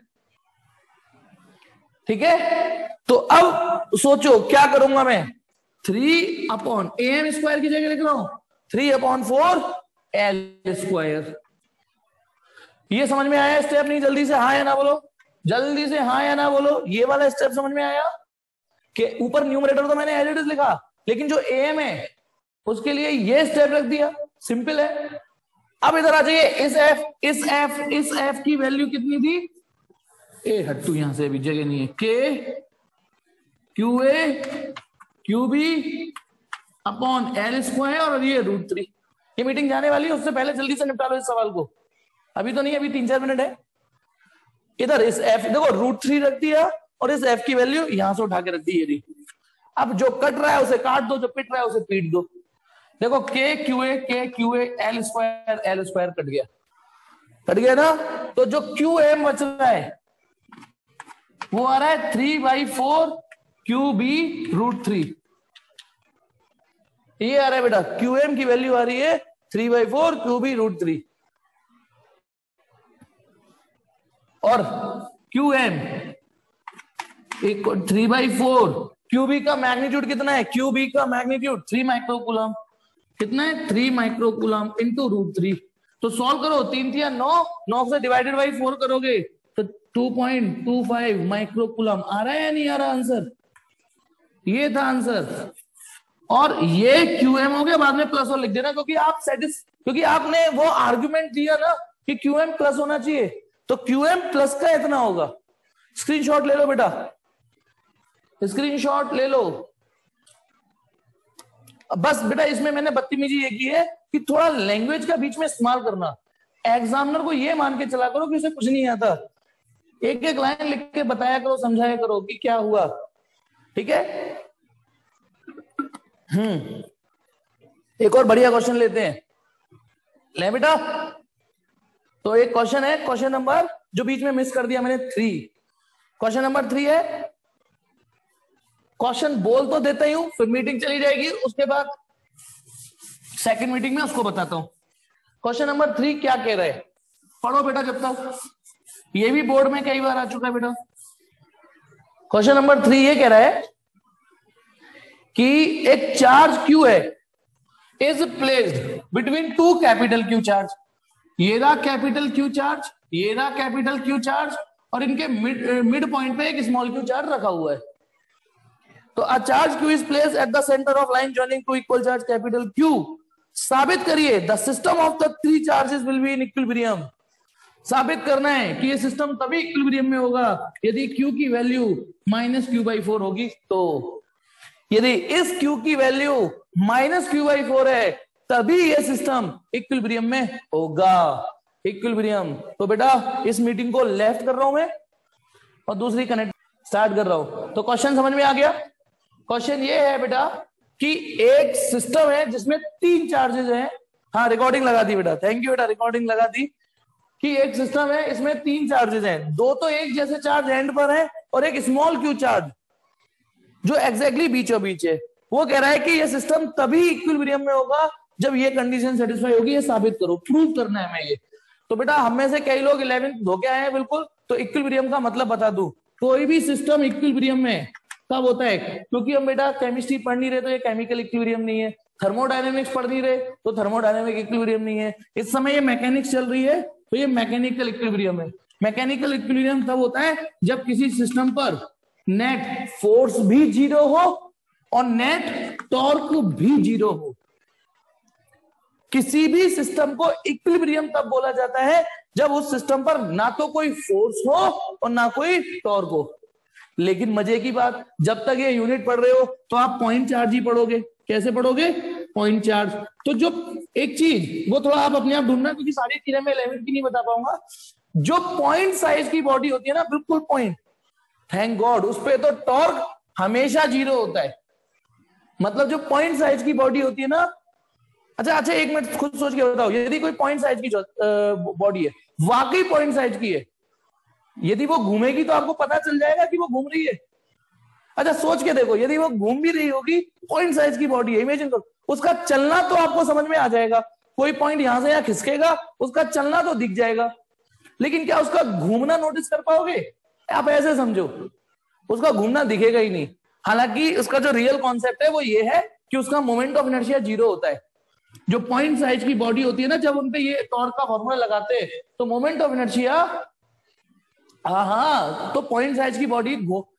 ठीक है, तो अब सोचो क्या करूंगा मैं, three upon A M square की जगह लिख रहा हूं three upon four l square. ये समझ में आया स्टेप, नहीं जल्दी से हाँ या ना बोलो, जल्दी से हाँ या ना बोलो। ये वाला स्टेप समझ में आया कि ऊपर न्यूमरेटर तो मैंने एज इट इज लिखा, लेकिन जो ए एम है उसके लिए ये स्टेप रख दिया, सिंपल है। अब इधर आ जाइए, इस एफ इस एफ इस एफ की वैल्यू कितनी थी, ए हट्टू यहां से अभी जगह नहीं है, के q A q B upon L square और ये रूट थ्री। ये मीटिंग जाने वाली है, उससे पहले जल्दी से निपटा लो इस सवाल को, अभी तो नहीं, अभी तीन चार मिनट है। इधर इस एफ देखो रूट थ्री रख दिया और इस एफ की वैल्यू यहां से उठा के रख दी ये। अब जो कट रहा है उसे काट दो, जो पिट रहा है उसे पीट दो। देखो के q A k q A l square L square cut गया, कट गया ना। तो जो क्यू एम बच रहा है वो आ रहा है three by four q B root three. ये आ रहा है बेटा, क्यू एम की वैल्यू आ रही है three by four q B root three, और q M three by four q B का मैग्नीट्यूड कितना है, क्यू बी का मैग्नीट्यूड थ्री माइक्रोकूलम, कितना है three microcoulomb into root three. तो सॉल्व करो, तीन थिया नौ, नौ से डिवाइडेड बाई फोर करोगे तो two point two five microcoulomb आ रहा है या नहीं आ रहा आंसर? ये था आंसर। और ये क्यूएम हो गया, बाद में प्लस और लिख देना, क्योंकि आप सेटिस क्योंकि आपने वो आर्गुमेंट दिया ना कि क्यूएम प्लस होना चाहिए, तो क्यूएम प्लस का इतना होगा। स्क्रीनशॉट ले लो बेटा, स्क्रीनशॉट ले लो। बस बेटा इसमें मैंने बदतमीजी ये की है कि थोड़ा लैंग्वेज का बीच में इस्तेमाल करना। एग्जामिनर को ये मान के चला करो कि उसे कुछ नहीं आता, एक एक लाइन लिख के बताया करो, समझाया करो कि क्या हुआ। ठीक है, हम्म एक और बढ़िया क्वेश्चन लेते हैं, ले बेटा। तो एक क्वेश्चन है, क्वेश्चन नंबर जो बीच में मिस कर दिया मैंने, थ्री। क्वेश्चन नंबर थ्री है, क्वेश्चन बोल तो देता ही हूं, फिर मीटिंग चली जाएगी, उसके बाद सेकंड मीटिंग में उसको बताता हूं। क्वेश्चन नंबर थ्री क्या कह रहा है, पढ़ो बेटा जब तक, ये भी बोर्ड में कई बार आ चुका है बेटा। क्वेश्चन नंबर थ्री ये कह रहा है कि एक चार्ज क्यू है, is placed between two capital Q charge. ये रहा कैपिटल क्यू चार्ज, ये रहा कैपिटल क्यू चार्ज, और इनके मिड मिड पॉइंट पे एक स्मॉल क्यू चार्ज रखा हुआ है। तो a charge q is placed at the centre of line joining two equal charge capital Q. साबित करिए the system of the three charges will be in equilibrium. साबित करना है कि ये सिस्टम तभी इक्विलिब्रियम में होगा यदि क्यू की value minus Q by four होगी। तो यदि इस क्यू की value minus Q by four है तभी ये सिस्टम इक्विलिब्रियम में होगा। इक्विलिब्रियम। तो बेटा इस मीटिंग को लेफ्ट कर रहा हूं मैं और दूसरी कनेक्ट स्टार्ट कर रहा हूं। तो क्वेश्चन समझ में आ गया। क्वेश्चन ये है बेटा कि एक सिस्टम है जिसमें तीन चार्जेस हैं। हाँ रिकॉर्डिंग लगा दी बेटा, थैंक यू बेटा, रिकॉर्डिंग लगा दी। कि एक सिस्टम है, इसमें तीन चार्जेस हैं, दो तो एक जैसे चार्ज एंड पर है और एक स्मॉल क्यू चार्ज जो एग्जैक्टली बीचों बीच है। वो कह रहा है कि ये सिस्टम तभी इक्विलिब्रियम में होगा जब ये कंडीशन सेटिस्फाई होगी। ये साबित करो, प्रूव करना है हमें ये। तो बेटा हम में से कई लोग इलेवेंथ धोके आए हैं बिल्कुल। तो इक्विलिब्रियम का मतलब बता दूं, कोई भी सिस्टम इक्विलिब्रियम में कब होता है, क्योंकि हम बेटा केमिस्ट्री पढ़ नहीं रहे तो ये केमिकल इक्विलिब्रियम नहीं है, थर्मोडायनेमिक्स पढ़ नहीं रहे तो थर्मोडायनेमिक इक्विलिब्रियम नहीं है, इस समय ये मैकेनिक्स चल रही है तो ये मैकेनिकल इक्विलिब्रियम है। मैकेनिकल इक्विलिब्रियम तब होता है जब किसी सिस्टम पर नेट फोर्स भी जीरो हो और नेट टॉर्क भी जीरो हो। किसी भी सिस्टम को इक्विलिब्रियम तब बोला जाता है जब उस सिस्टम पर ना तो कोई फोर्स हो और ना कोई टॉर्क हो। लेकिन मजे की बात, जब तक ये यूनिट पढ़ रहे हो तो आप पॉइंट चार्ज ही पढ़ोगे। कैसे पढ़ोगे? Point charge. तो जो एक चीज वो थोड़ा आप अपने आप ढूंढना, क्योंकि सारी चीजें मैं इलेवेंथ की नहीं बता पाऊंगा। जो पॉइंट साइज की बॉडी होती है ना, बिल्कुल पॉइंट, थैंक गॉड उस पे तो टॉर्क हमेशा जीरो होता है। मतलब जो पॉइंट साइज की बॉडी होती है ना, अच्छा अच्छा एक मिनट खुद सोच के बताओ, यदि कोई पॉइंट साइज की बॉडी है, वाकई पॉइंट साइज की है, यदि वो घूमेगी तो आपको पता चल जाएगा कि वो घूम रही है। अच्छा सोच के देखो, यदि वो घूम भी रही होगी, पॉइंट साइज की बॉडी है, इमेजिन करो, उसका चलना तो आपको समझ में आ जाएगा। कोई पॉइंट यहां से यहां खिसकेगा, उसका चलना तो दिख जाएगा, लेकिन क्या उसका घूमना नोटिस कर पाओगे? आप ऐसे समझो, उसका घूमना दिखेगा ही नहीं। हालांकि उसका जो रियल कॉन्सेप्ट है वो ये है कि उसका मोमेंट ऑफ इनर्शिया जीरो होता है। जो पॉइंट साइज की बॉडी होती है ना, जब उनपे ये टॉर्क का फॉर्मूला लगाते हैं तो मोमेंट ऑफ इनर्शिया, हाँ हाँ, तो पॉइंट साइज की बॉडी,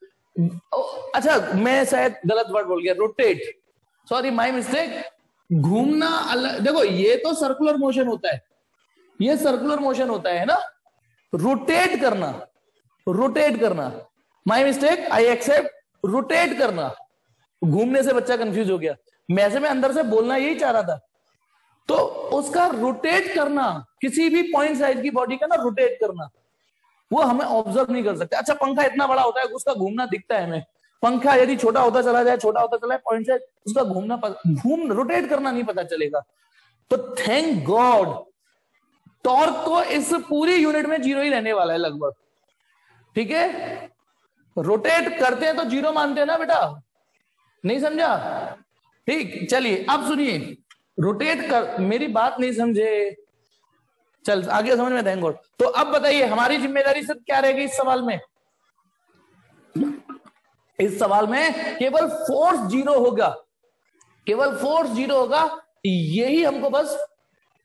अच्छा मैं शायद गलत वर्ड बोल गया, रोटेट, सॉरी माय मिस्टेक। घूमना अलग, देखो ये तो सर्कुलर मोशन होता है, ये सर्कुलर मोशन होता है ना। रोटेट करना, रोटेट करना, my mistake, I accept. Rotate करना, घूमने से बच्चा कंफ्यूज हो गया, वैसे मैं अंदर से बोलना यही चाह रहा था। तो उसका रोटेट करना, किसी भी पॉइंट साइज की बॉडी का ना रोटेट करना, वो हमें ऑब्जर्व नहीं कर सकते। अच्छा पंखा इतना बड़ा होता है, उसका घूमना दिखता है हमें। पंखा यदि छोटा होता चला जाए, छोटा होता चला जाए, पॉइंट साइज, उसका घूमना घूम रोटेट करना नहीं पता चलेगा। तो थैंक गॉड टॉर्क को इस पूरी यूनिट में जीरो ही रहने वाला है लगभग। ठीक है, रोटेट करते हैं तो जीरो मानते हैं ना बेटा, नहीं समझा? ठीक, चलिए अब सुनिए, रोटेट कर, मेरी बात नहीं समझे, चल आगे समझ में, थैंक गॉड। तो अब बताइए हमारी जिम्मेदारी सिर्फ क्या रहेगी इस सवाल में? इस सवाल में केवल फोर्स जीरो होगा, केवल फोर्स जीरो होगा, यही हमको बस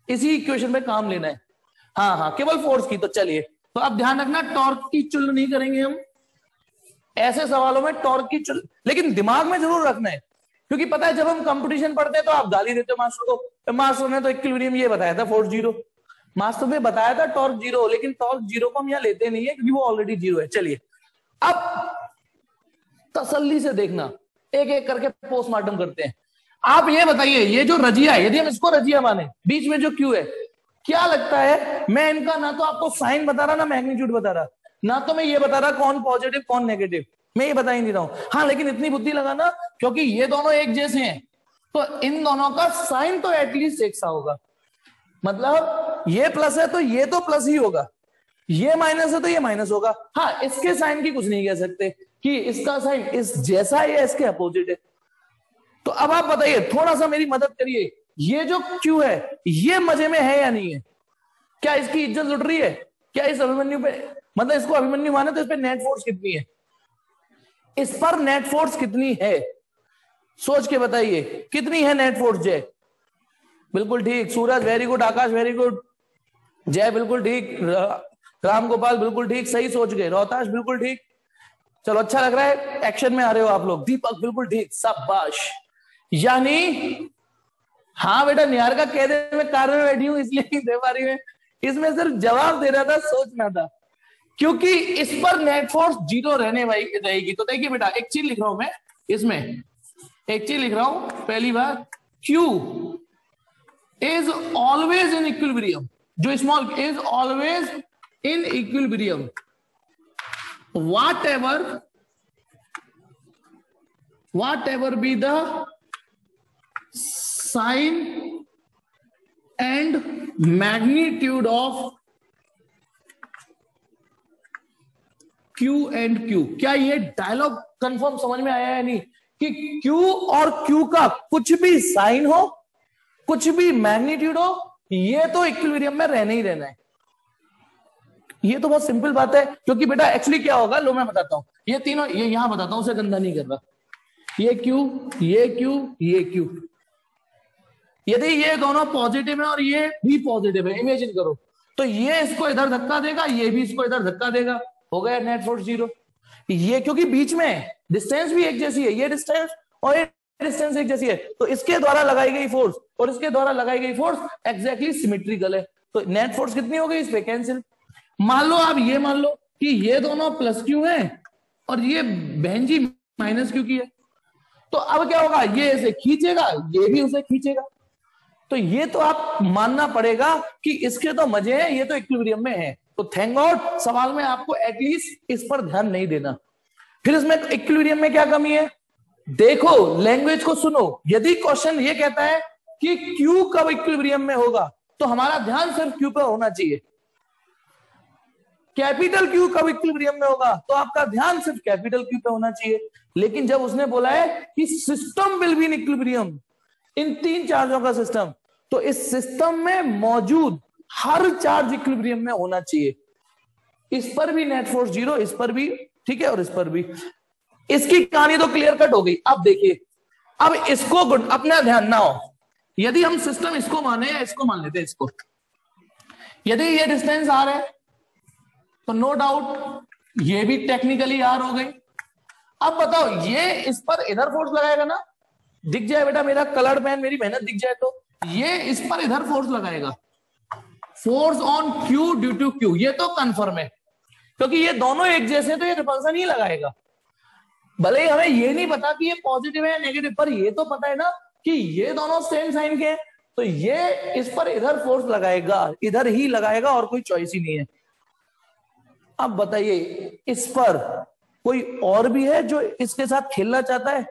इसी इक्वेशन में काम लेना है। हाँ हाँ केवल फोर्स की। तो चलिए, तो अब ध्यान रखना टॉर्क की चुल नहीं करेंगे हम ऐसे सवालों में, टॉर्क की चुल, लेकिन दिमाग में जरूर रखना है, क्योंकि पता है जब हम कंपटीशन पढ़ते हैं तो आप गाली देते हो मास्टर को, मास्टर ने तो इक्विलिब्रियम ये बताया था फोर्स जीरो, मास्टर ने बताया था टॉर्क जीरो, लेकिन टॉर्क जीरो को हम यहाँ लेते नहीं है क्योंकि वो ऑलरेडी जीरो है। चलिए अब तसल्ली से देखना, एक एक करके पोस्टमार्टम करते हैं। आप ये बताइए, ये जो रजिया है, यदि हम इसको रजिया माने, बीच में जो क्यू है, क्या लगता है, मैं इनका ना तो आपको साइन बता रहा ना मैग्नीट्यूड बता रहा, ना तो मैं ये बता रहा कौन पॉजिटिव कौन नेगेटिव, मैं ये बता ही नहीं रहा हूं। हाँ लेकिन इतनी बुद्धि लगाना, क्योंकि ये दोनों एक जैसे हैं तो इन दोनों का साइन तो एटलीस्ट एक सा होगा, मतलब ये प्लस है तो ये तो प्लस ही होगा, ये माइनस है तो ये माइनस होगा। हाँ इसके साइन की कुछ नहीं कह सकते कि इसका साइन इस जैसा है या इसके अपोजिट है। तो अब आप बताइए, थोड़ा सा मेरी मदद करिए, ये जो क्यू है ये मजे में है या नहीं है? क्या इसकी इज्जत लुट रही है? क्या इस अभिमन्यु पे, मतलब इसको अभिमन्यु माने तो इस पे नेट फोर्स कितनी है? इस पर नेट फोर्स कितनी है? सोच के बताइए कितनी है नेट फोर्स? जय बिल्कुल ठीक, Suraj very good, Aakash very good, Jay बिल्कुल ठीक, राम गोपाल बिल्कुल ठीक, सही सोच गए, रोहताश बिल्कुल ठीक, चलो अच्छा लग रहा है, एक्शन में आ रहे हो आप लोग, दीपक बिल्कुल ठीक, शाबाश। यानी हाँ बेटा निहार का कह दे, मैं कार में बैठी हूं इसलिए नहीं दे पा रही है, इसमें सिर्फ जवाब देना था, सोचना था, क्योंकि इस पर नेट फोर्स जीरो रहने वाली रहेगी। तो देखिए बेटा एक चीज लिख रहा हूं मैं, इसमें एक चीज लिख रहा हूं, पहली बार Q is always in equilibrium, जो small is always in equilibrium, whatever whatever be the sign and magnitude of Q and Q। क्या ये डायलॉग कंफर्म समझ में आया है नहीं कि Q और Q का कुछ भी साइन हो, कुछ भी मैग्नीट्यूड हो, ये तो इक्विलिब्रियम में रहना ही रहना है। ये तो बहुत सिंपल बात है, क्योंकि बेटा एक्चुअली क्या होगा, लो मैं बताता हूं, ये तीनों, ये यहां बताता हूं, उसे गंदा नहीं कर रहा, ये Q, ये Q, ये Q, यदि ये दोनों पॉजिटिव है और ये भी पॉजिटिव है, इमेजिन करो, तो ये इसको इधर धक्का देगा, ये भी इसको इधर धक्का देगा, हो गया नेट फोर्स जीरो। ये क्योंकि बीच में डिस्टेंस भी एक जैसी है, ये डिस्टेंस और ये डिस्टेंस एक जैसी है, तो इसके द्वारा लगाई गई फोर्स और इसके द्वारा लगाई गई फोर्स एग्जैक्टली सिमेट्रिकल है, तो नेट फोर्स कितनी हो गई इस पे कैंसिल। मान लो आप ये मान लो कि ये दोनों प्लस क्यू है और ये बहन जी माइनस क्यू की है, तो अब क्या होगा, ये इसे खींचेगा, ये भी उसे खींचेगा, तो ये तो आप मानना पड़ेगा कि इसके तो मजे हैं, ये तो इक्विलिब्रियम में है। तो थैंक गॉड सवाल में आपको एटलीस्ट इस पर ध्यान नहीं देना। फिर इसमें इक्विलिब्रियम में क्या कमी है, देखो लैंग्वेज को सुनो, यदि क्वेश्चन ये कहता है कि क्यू कब इक्विलिब्रियम में होगा, तो हमारा ध्यान सिर्फ क्यू पर होना चाहिए। कैपिटल क्यू कब इक्विलिब्रियम में होगा, तो आपका ध्यान सिर्फ कैपिटल क्यू पे होना चाहिए। लेकिन जब उसने बोला है कि system will be in equilibrium, इन तीन चार्जों का सिस्टम, तो इस सिस्टम में मौजूद हर चार्ज इक्विलिब्रियम में होना चाहिए। इस पर भी नेट फोर्स जीरो, इस पर भी ठीक है, और इस पर भी। इसकी कहानी तो क्लियर कट हो गई। अब देखिए, अब इसको अपना ध्यान ना हो, यदि हम सिस्टम इसको माने या इसको मान लेते हैं इसको, यदि ये डिस्टेंस आर है तो नो डाउट ये भी टेक्निकली आर हो गई। अब बताओ ये इस पर इधर फोर्स लगाएगा ना, दिख जाए बेटा मेरा कलर्ड पेन, मेरी मेहनत दिख जाए, तो ये इस पर इधर फोर्स लगाएगा, force on q due to Q, ये तो कंफर्म है, क्योंकि ये दोनों एक जैसे, तो ये रिपल्सन ही लगाएगा। भले ही हमें ये नहीं पता कि ये पॉजिटिव है या नेगेटिव, पर ये तो पता है ना कि ये दोनों सेम साइन के हैं, तो ये इस पर इधर फोर्स लगाएगा, इधर ही लगाएगा, और कोई चॉइस ही नहीं है। अब बताइए इस पर कोई और भी है जो इसके साथ खेलना चाहता है?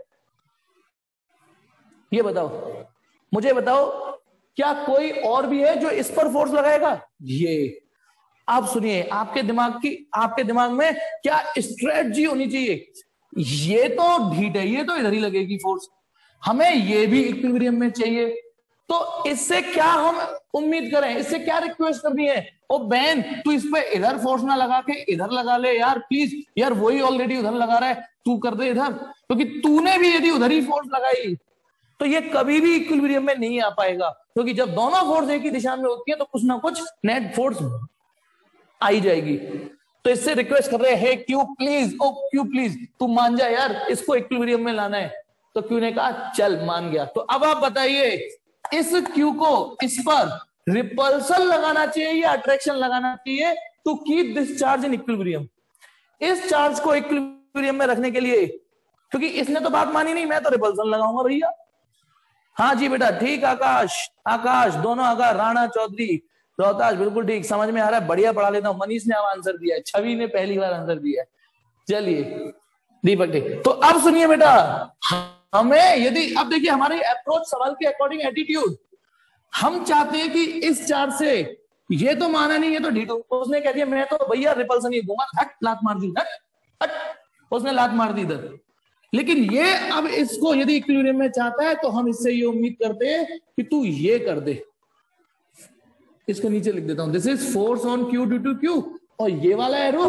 ये बताओ, मुझे बताओ, क्या कोई और भी है जो इस पर फोर्स लगाएगा? ये आप सुनिए, आपके दिमाग की आपके दिमाग में क्या स्ट्रेटजी होनी चाहिए। ये तो ढीठ है, ये तो इधर ही लगेगी फोर्स, हमें ये भी इक्विलिब्रियम में चाहिए, तो इससे क्या हम उम्मीद करें, इससे क्या रिक्वेस्ट करनी है, ओ बहन तू इस पे इधर फोर्स ना लगा के इधर लगा ले यार प्लीज, यार वही ऑलरेडी उधर लगा रहा है, तू कर दे इधर, क्योंकि तूने भी यदि उधर ही फोर्स लगाई तो ये कभी भी इक्विलिब्रियम में नहीं आ पाएगा, क्योंकि जब दोनों फोर्स एक ही दिशा में होती है तो कुछ ना कुछ नेट फोर्स आई जाएगी। तो इससे रिक्वेस्ट कर रहे हैं, q please, oh q please तू मान जा यार, इसको इक्विलिब्रियम में लाना है। तो क्यू ने कहा चल मान गया। तो अब आप बताइए इस क्यू को इस पर रिपल्सन लगाना चाहिए या अट्रैक्शन लगाना चाहिए to keep this charge in equilibrium. इस चार्ज को इक्विलिब्रियम में रखने के लिए, क्योंकि इसने तो बात मानी नहीं, मैं तो रिपल्सन लगाऊंगा भैया। हाँ जी बेटा ठीक, आकाश आकाश दोनों आकाश, राणा चौधरी रोहतास बिल्कुल ठीक, समझ में आ रहा है, बढ़िया पढ़ा लेता हूं। मनीष ने अब आंसर दिया है, छवि ने पहली बार आंसर दिया है। चलिए दीपक ठीक। तो अब सुनिए बेटा, हमें यदि अब देखिए हमारी अप्रोच सवाल के अकॉर्डिंग एटीट्यूड, हम चाहते हैं कि इस चार्ज से, ये तो माना नहीं, ये तो ढीठू, उसने कह दिया मैं तो भैया रिपल्सन ही दूंगा, हट लात मार दी, हट हट, उसने लात मार दी इधर। लेकिन ये अब इसको यदि इक्विलिब्रियम में चाहता है तो हम इससे ये उम्मीद करते हैं कि तू ये कर दे। इसको नीचे लिख देता हूं, this is force on q due to Q, और ये वाला arrow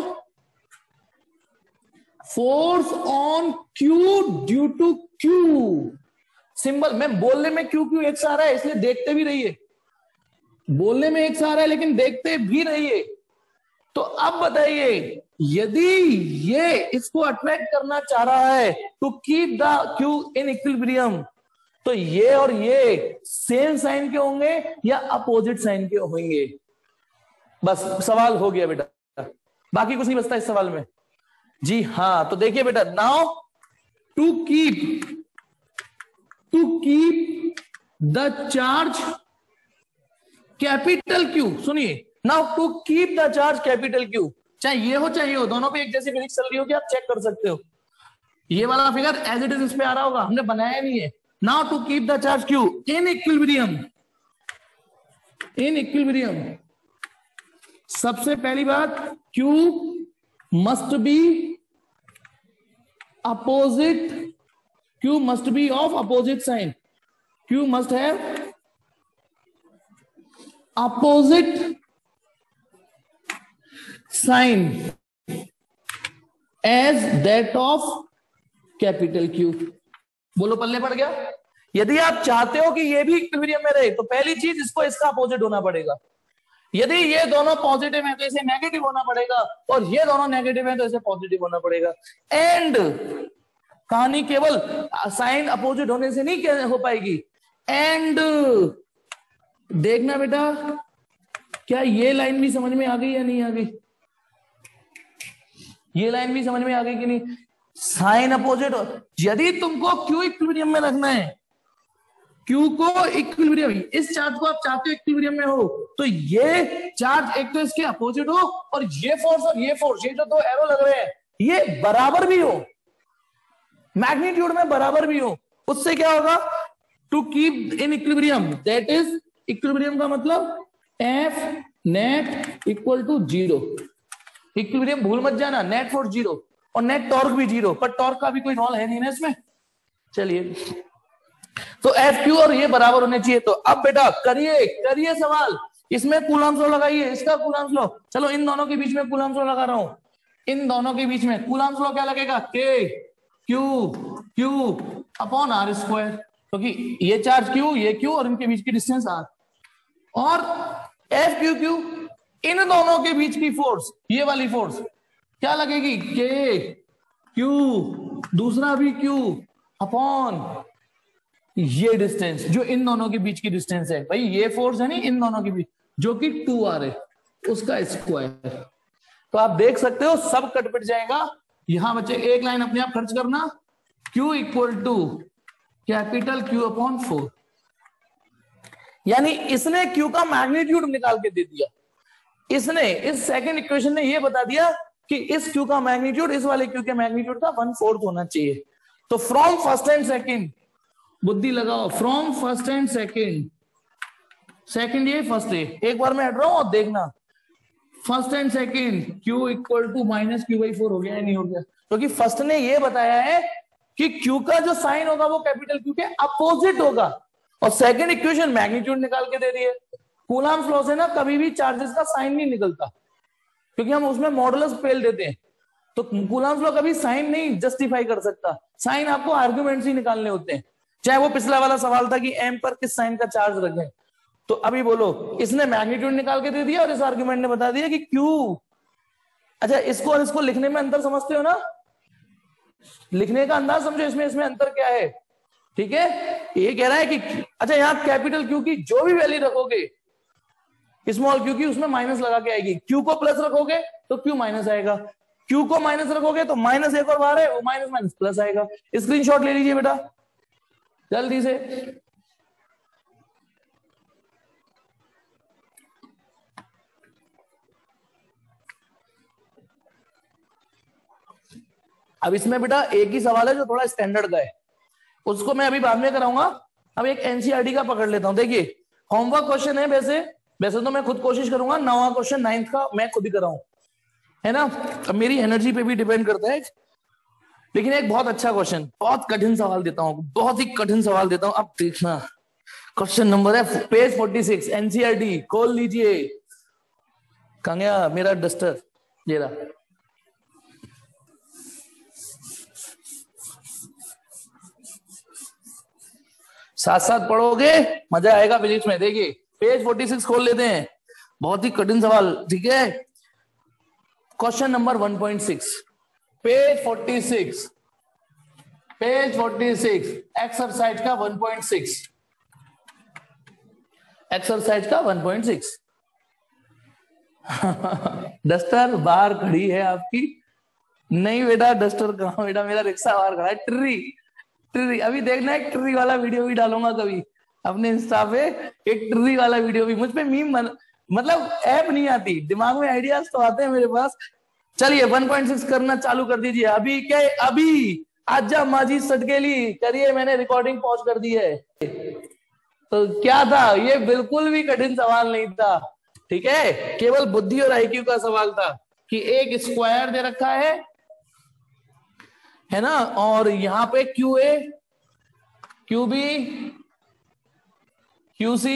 force on q due to Q. Symbol में बोलने में क्यू क्यू एक सा आ रहा है, इसलिए देखते भी रहिए, बोलने में एक सा आ रहा है लेकिन देखते भी रहिए। तो अब बताइए यदि ये इसको अट्रैक्ट करना चाह रहा है to keep the q in equilibrium, तो ये और ये सेम साइन के होंगे या अपोजिट साइन के होंगे। बस सवाल हो गया बेटा, बाकी कुछ नहीं बचता इस सवाल में। जी हाँ, तो देखिए बेटा, now to keep to keep the charge capital Q, सुनिए, now to keep the charge capital Q, चाहे ये हो चाहे ये हो, दोनों पे एक जैसी फिजिक्स चल रही हो कि आप चेक कर सकते हो। ये वाला फिगर एज इट इज इस पे आ रहा होगा, हमने बनाया नहीं है। Now to keep the charge q in equilibrium, in equilibrium, सबसे पहली बात q must be opposite, q must be of opposite sign, q must have opposite sign as that of capital Q. बोलो पल्ले पड़ गया। यदि आप चाहते हो कि ये भी इक्विलिब्रियम में रहे तो पहली चीज इसको इसका अपोजिट होना पड़ेगा। यदि ये दोनों पॉजिटिव है तो इसे नेगेटिव होना पड़ेगा, और ये दोनों नेगेटिव है तो इसे पॉजिटिव होना पड़ेगा। एंड कहानी केवल साइन अपोजिट होने से नहीं हो पाएगी। एंड देखना बेटा, क्या ये लाइन भी समझ में आ गई या नहीं आ गई? ये लाइन भी समझ में आ गई कि नहीं? साइन अपोजिट, यदि तुमको क्यू इक्विलिब्रियम में रखना है, क्यू को इक्विलिब्रियम, इस चार्ज को आप चाहते हो इक्विलिब्रियम में हो, तो ये चार्ज एक तो इसके अपोजिट हो, और ये फोर्स और ये फोर्स, ये जो दो एरो लग रहे हैं ये बराबर भी हो, मैग्नीट्यूड में बराबर भी हो। उससे क्या होगा? To keep in equilibrium, that is equilibrium का मतलब F net equal to zero. Equilibrium भूल मत जाना, नेट फोर्स जीरो और नेट टॉर्क भी जीरो, पर टॉर्क का भी कोई रोल है नहीं ना इसमें। चलिए, तो एफ क्यू और ये बराबर होने चाहिए। तो अब बेटा करिए करिए सवाल, इसमें कूलम्ब लॉ लगाइए, इसका कूलम्ब लॉ, चलो इन दोनों के बीच में कूलम्ब लॉ लगा रहा हूं, इन दोनों के बीच में कूलम्ब लॉ क्या लगेगा? K q Q upon are square, क्योंकि ये चार्ज क्यू, ये क्यू और इनके बीच की डिस्टेंस आर, और एफ क्यू क्यू, इन दोनों के बीच की फोर्स, ये वाली फोर्स क्या लगेगी? के क्यू, दूसरा भी क्यू अपॉन ये डिस्टेंस जो इन दोनों के बीच की डिस्टेंस है। भाई ये फोर्स है नहीं इन दोनों के बीच, जो कि टू आर है, उसका स्क्वायर। तो आप देख सकते हो सब कट पिट जाएगा। यहां बच्चे एक लाइन अपने आप खर्च करना, Q equal to capital Q upon four, यानी इसने Q का मैग्नीट्यूड निकाल के दे दिया। इसने इस सेकंड इक्वेशन ने ये बता दिया कि इस Q का मैग्नीट्यूड इस वाले Q के मैग्नीट्यूड का वन फोर्थ होना चाहिए। तो फ्रॉम फर्स्ट एंड सेकंड, बुद्धि लगाओ, from first and second, second ये फर्स्ट है, एक बार मैं हट रहा हूं और देखना, first and second Q equal to minus Q by four हो गया या नहीं हो गया? क्योंकि तो फर्स्ट ने ये बताया है कि Q का जो साइन होगा वो कैपिटल Q के अपोजिट होगा, और सेकंड इक्वेशन मैग्नीट्यूड निकाल के दे दी है। कूलम्ब लॉ से ना कभी भी चार्जेस का साइन नहीं निकलता, क्योंकि हम उसमें मॉडुलस फेल देते हैं। तो कूलम्ब लॉ कभी साइन नहीं जस्टिफाई कर सकता, साइन आपको आर्ग्यूमेंट्स ही निकालने होते हैं। चाहे वो पिछला वाला सवाल था कि एम पर किस साइन का चार्ज रखें। तो अभी बोलो, इसने मैग्नीट्यूड निकाल के दे दिया और इस आर्ग्यूमेंट ने बता दिया कि क्यू। अच्छा, इसको और इसको लिखने में अंतर समझते हो ना, लिखने का अंदाज समझो, इसमें इसमें अंतर क्या है। ठीक है, ये कह रहा है कि अच्छा यहां कैपिटल क्यू की जो भी वैल्यू रखोगे स्मॉल क्यू की, उसमें माइनस लगा के आएगी। क्यू को प्लस रखोगे तो क्यू माइनस आएगा, क्यू को माइनस रखोगे तो माइनस एक और बाहर है, वो माइनस माइनस प्लस आएगा। स्क्रीनशॉट ले लीजिए बेटा जल्दी से। अब इसमें बेटा एक ही सवाल है जो थोड़ा स्टैंडर्ड का है, उसको मैं अभी बाद में कराऊंगा। अब एक एनसीईआरटी का पकड़ लेता हूं। देखिए होमवर्क क्वेश्चन है, वैसे वैसे तो मैं खुद कोशिश करूंगा नौवां क्वेश्चन नाइन्थ का मैं खुद ही कराऊं, है ना। अब मेरी एनर्जी पे भी डिपेंड करता है, लेकिन एक बहुत अच्छा क्वेश्चन, बहुत कठिन सवाल देता हूं, बहुत ही कठिन सवाल देता हूं। अब देखना, क्वेश्चन नंबर है पेज फोर्टी सिक्स, एनसीईआरटी खोल लीजिए। कहां गया मेरा डस्टर, ये रहा। साथ साथ पढ़ोगे मजा आएगा फिजिक्स में। देखिए पेज फोर्टी सिक्स खोल लेते हैं, बहुत ही कठिन सवाल। ठीक है, question number one point six, page forty six, page forty six, exercise का वन पॉइंट सिक्स, एक्सरसाइज का वन पॉइंट सिक्स। डस्टर बाहर खड़ी है आपकी? नहीं बेटा, डस्टर कहां बेटा, मेरा रिक्शा बाहर खड़ा है। ट्री ट्री अभी देखना, एक ट्री वाला वीडियो भी डालूंगा कभी अपने इंस्टा पे, एक ट्री वाला वीडियो भी। मुझ पे मीम बन, मतलब ऐप नहीं आती, दिमाग में आइडियाज तो आते हैं मेरे पास। चलिए वन पॉइंट सिक्स करना चालू कर दीजिए अभी। क्या अभी आजा माजी सटकेली करिए, मैंने रिकॉर्डिंग पॉज कर दी है। तो क्या था ये, बिल्कुल भी कठिन सवाल नहीं था। ठीक है, केवल बुद्धि और आईक्यू का सवाल था कि एक स्क्वायर दे रखा है है ना, और यहां पे q A, q B, q C,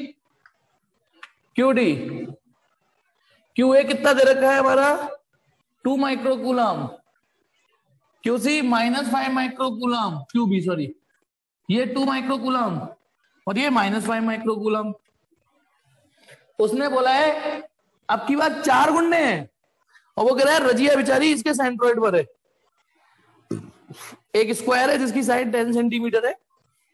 q D. Q A कितना दे रखा है हमारा, two microcoulomb, q C minus five microcoulomb, q B sorry ये टू माइक्रोकूलम और ये माइनस फाइव माइक्रोकूलम। उसने बोला है अब की बात चार गुंडे हैं, और वो कह रहा है रजिया बेचारी इसके सेंट्रोइड पर है। एक स्क्वायर है जिसकी साइड टेन सेंटीमीटर है,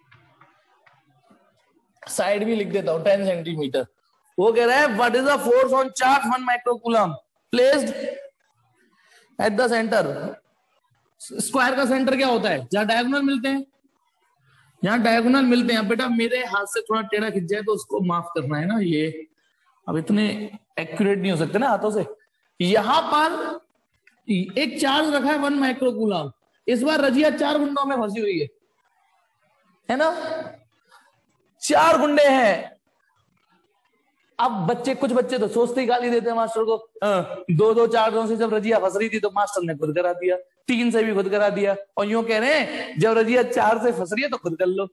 साइड भी लिख देता हूं टेन सेंटीमीटर। वो कह रहा है what is the force on charge one microcoulomb placed at the centre. Square का सेंटर क्या होता है, जहां डायगोनल मिलते हैं, जहां डायगोनल मिलते हैं। बेटा मेरे हाथ से थोड़ा टेढ़ा खिंच जाए तो उसको माफ करना है ना, ये अब इतने एक्यूरेट नहीं हो सकते ना हाथों से। यहां पर एक चार्ज रखा है वन माइक्रोकूलम, इस बार रजिया चार गुंडों में फंसी हुई है, है ना, चार गुंडे हैं। अब बच्चे, कुछ बच्चे तो सोचते ही गाली देते हैं मास्टर को, दो दो चार से जब रजिया फंस रही थी तो मास्टर ने खुद करा दिया, तीन से भी खुद करा दिया, और यूं कह रहे हैं जब रजिया चार से फंस रही है तो खुद कर लो।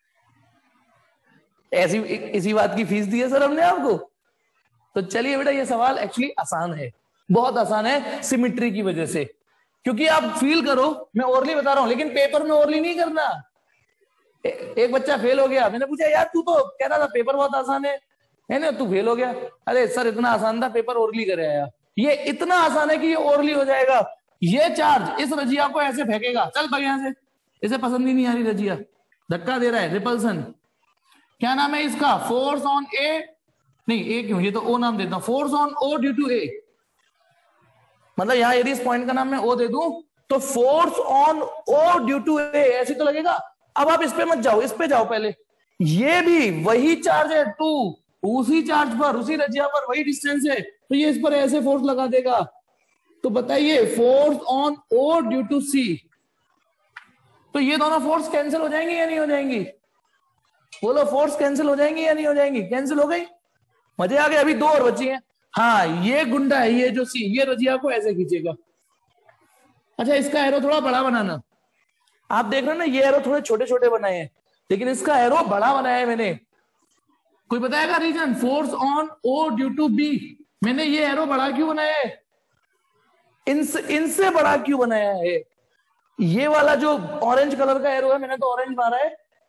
ऐसी इसी बात की फीस दी है सर हमने आपको। तो चलिए बेटा, ये सवाल एक्चुअली आसान है, बहुत आसान है, सिमिट्री की वजह से। क्योंकि आप फील करो, मैं ओरली बता रहा हूं, लेकिन पेपर में ओरली नहीं करना। ए, एक बच्चा फेल हो गया, मैंने पूछा यार तू तो कह रहा था पेपर बहुत आसान है है ना, तू फेल हो गया। अरे सर इतना आसान था, पेपर ओरली करे आया। ये इतना आसान है कि ये ओरली हो जाएगा। ये चार्ज इस रजिया को ऐसे फेंकेगा, चल भाई यहां से, इसे पसंद ही नहीं आ रही रजिया, धक्का दे रहा है, रिपल्सन। क्या नाम है इसका, फोर्स ऑन ए, नहीं ए क्यों, ये तो ओ नाम देता हूं, force on O due to A. मतलब यहां यदि इस पॉइंट का नाम मैं ओ दे दूं तो force on O due to A, ऐसे तो लगेगा। अब आप इस पे मत जाओ, इस पे जाओ पहले। ये भी वही चार्ज है टू, उसी चार्ज पर, उसी रजिया पर वही डिस्टेंस है, तो ये इस पर ऐसे फोर्स लगा देगा। तो बताइए force on O due to C, तो ये दोनों फोर्स कैंसिल हो जाएंगी या नहीं हो जाएंगी, बोलो फोर्स कैंसिल हो जाएंगी या नहीं हो जाएंगी, कैंसिल हो गई, मजे आ गए। अभी दो और बची हैं। हाँ ये गुंडा है, ये जो सी, ये रजिया को ऐसे खींचेगा। अच्छा इसका एरो थोड़ा बड़ा बनाना, आप देख रहे हो ना ये एरो थोड़े छोटे छोटे बनाए हैं, लेकिन इसका एरो बड़ा बनाया है मैंने। कोई बताएगा reason, force on O due to B, मैंने ये एरो बड़ा क्यों बनाया है, इनसे इनसे बड़ा क्यों बनाया है। ये वाला जो ऑरेंज कलर का एरो है, मैंने तो ऑरेंज मारा है,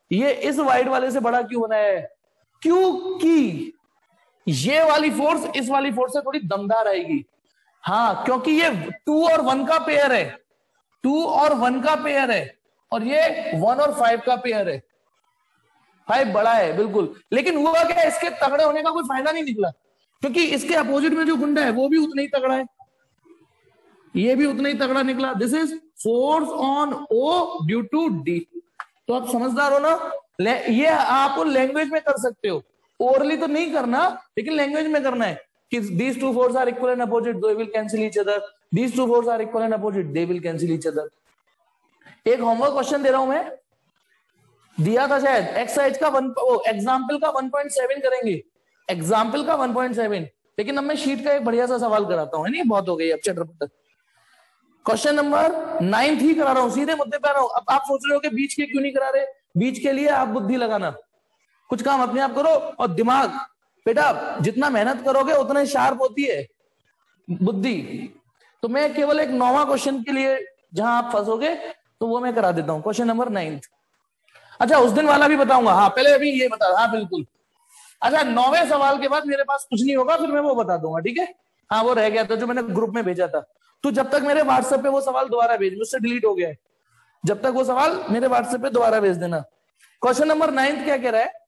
ये इस वाइड वाले से बड़ा क्यों बना है? क्योंकि ये वाली फोर्स इस वाली फोर्स से थोड़ी दमदार आएगी। हाँ, क्योंकि ये टू और वन का पेयर है, टू और वन का पेयर है, और ये वन और फाइव का पेयर है। फाइव बड़ा है बिल्कुल, लेकिन हुआ क्या, इसके तगड़े होने का कोई फायदा नहीं निकला, क्योंकि इसके अपोजिट में जो गुंडा है वो भी उतना ही तगड़ा है, ये भी उतना ही तगड़ा निकला। This is force on O due to D. तो आप समझदार हो ना, ये आप लैंग्वेज में कर सकते हो, ओरली तो नहीं करना, लेकिन लैंग्वेज में करना है कि these two forces are equal and opposite, they will cancel each other. These two forces are equal and opposite, they will cancel each other. एक होमवर्क क्वेश्चन दे रहा हूं मैं, दिया था शायद, एक्सरसाइज का वन एग्जाम्पल का वन पॉइंट सेवन करेंगे, एग्जाम्पल का वन पॉइंट सेवन। लेकिन अब मैं शीट का एक बढ़िया सा सवाल कराता हूं, नहीं बहुत हो गई अब चटर पटर। क्वेश्चन नंबर नाइन्थ ही करा रहा हूं, सीधे मुद्दे पे आ रहा हूं। अब आप सोच रहे हो कि बीच के क्यों नहीं करा रहे, बीच के लिए आप बुद्धि लगाना, कुछ काम अपने आप करो, और दिमाग बेटा जितना मेहनत करोगे उतना ही शार्प होती है बुद्धि। तो मैं केवल एक नौवां क्वेश्चन के लिए जहां आप फंसोगे तो वो मैं करा देता हूं, क्वेश्चन नंबर नाइन्थ। अच्छा, उस दिन वाला भी बताऊंगा, हाँ पहले अभी ये बता, हाँ बिल्कुल। अच्छा, नौवें सवाल के बाद मेरे पास कुछ नहीं होगा, फिर मैं वो बता दूंगा, ठीक है। हाँ वो रह गया था जो मैंने ग्रुप में भेजा था, तो जब तक मेरे व्हाट्सएप पे वो सवाल दोबारा भेज, मुझसे डिलीट हो गया है, जब तक वो सवाल मेरे व्हाट्सएप पे दोबारा भेज देना। क्वेश्चन नंबर नाइन्थ क्या कह रहा है,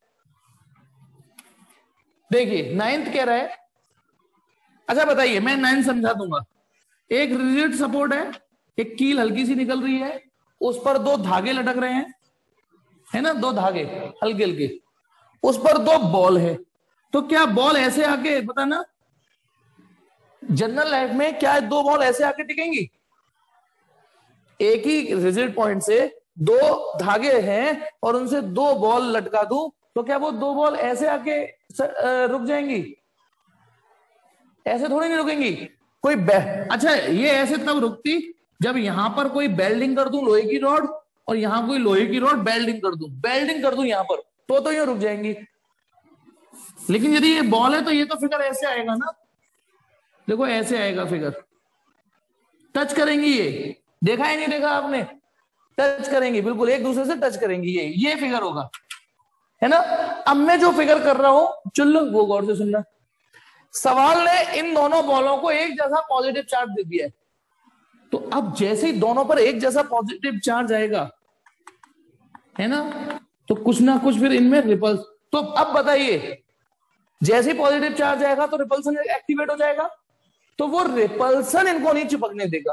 देखिए नाइन्थ कह रहा है। अच्छा बताइए, मैं नाइन्थ समझा दूंगा। एक रिजिड सपोर्ट है, एक कील हल्की सी निकल रही है, उस पर दो धागे लटक रहे हैं, है ना, दो धागे हल्के हल्के, उस पर दो बॉल है। तो क्या बॉल ऐसे आके, पता ना जनरल लाइफ में क्या दो बॉल ऐसे आके टिकेंगी? एक ही रिजिड पॉइंट से दो धागे हैं और उनसे दो बॉल लटका दूं, तो क्या वो दो बॉल ऐसे आके रुक जाएंगी? ऐसे थोड़ी नहीं रुकेंगी। कोई अच्छा, ये ऐसे तब रुकती जब यहां पर कोई बेल्डिंग कर दूं लोहे की रॉड, और यहां कोई लोहे की रॉड बेल्डिंग कर दूं, बेल्डिंग कर दूं यहां पर, तो तो ये रुक जाएंगी। लेकिन यदि ये बॉल है तो ये तो फिगर ऐसे आएगा ना, देखो ऐसे आएगा फिगर, टच करेंगी, ये देखा है नहीं देखा आपने, टच करेंगी, बिल्कुल एक दूसरे से टच करेंगी, ये ये फिगर होगा, है ना। अब मैं जो फिगर कर रहा हूं, चलो वो गौर से सुनना। सवाल ने इन दोनों बॉलों को एक जैसा पॉजिटिव चार्ज दे दिया है, तो अब जैसे ही दोनों पर एक जैसा पॉजिटिव चार्ज आएगा, है ना, तो कुछ ना कुछ फिर इनमें रिपल्स। तो अब बताइए, जैसे ही पॉजिटिव चार्ज आएगा तो रिपल्सन एक्टिवेट हो जाएगा, तो वो रिपल्सन इनको नहीं चिपकने देगा।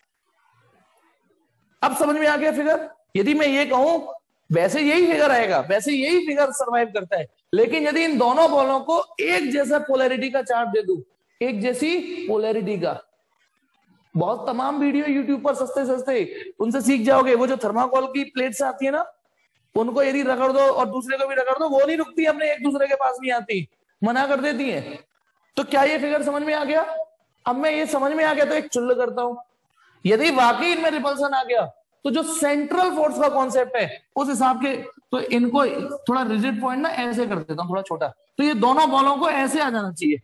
अब समझ में आ गया फिगर? यदि मैं ये कहूं वैसे यही फिगर आएगा, वैसे यही फिगर सरवाइव करता है, लेकिन यदि इन दोनों बॉलों को एक जैसा पोलैरिटी का चार्ज दे दूं, एक जैसी पोलैरिटी का, बहुत तमाम वीडियो यूट्यूब पर सस्ते सस्ते, उनसे सीख जाओगे। वो जो थर्माकोल की प्लेट्स आती है ना, उनको यदि रगड़ दो और दूसरे को भी रगड़ दो, वो नहीं रुकती, अपने एक दूसरे के पास नहीं आती, मना कर देती है। तो क्या ये फिगर समझ में आ गया? अब मैं ये समझ में आ गया तो एक चुल्ल करता हूं, यदि वाकई इनमें रिपल्सन आ गया तो जो सेंट्रल फोर्स का कॉन्सेप्ट है उस हिसाब के, तो इनको थोड़ा रिजिड पॉइंट ना ऐसे कर देता हूं, थोड़ा छोटा, तो ये दोनों बॉलों को ऐसे आ जाना चाहिए।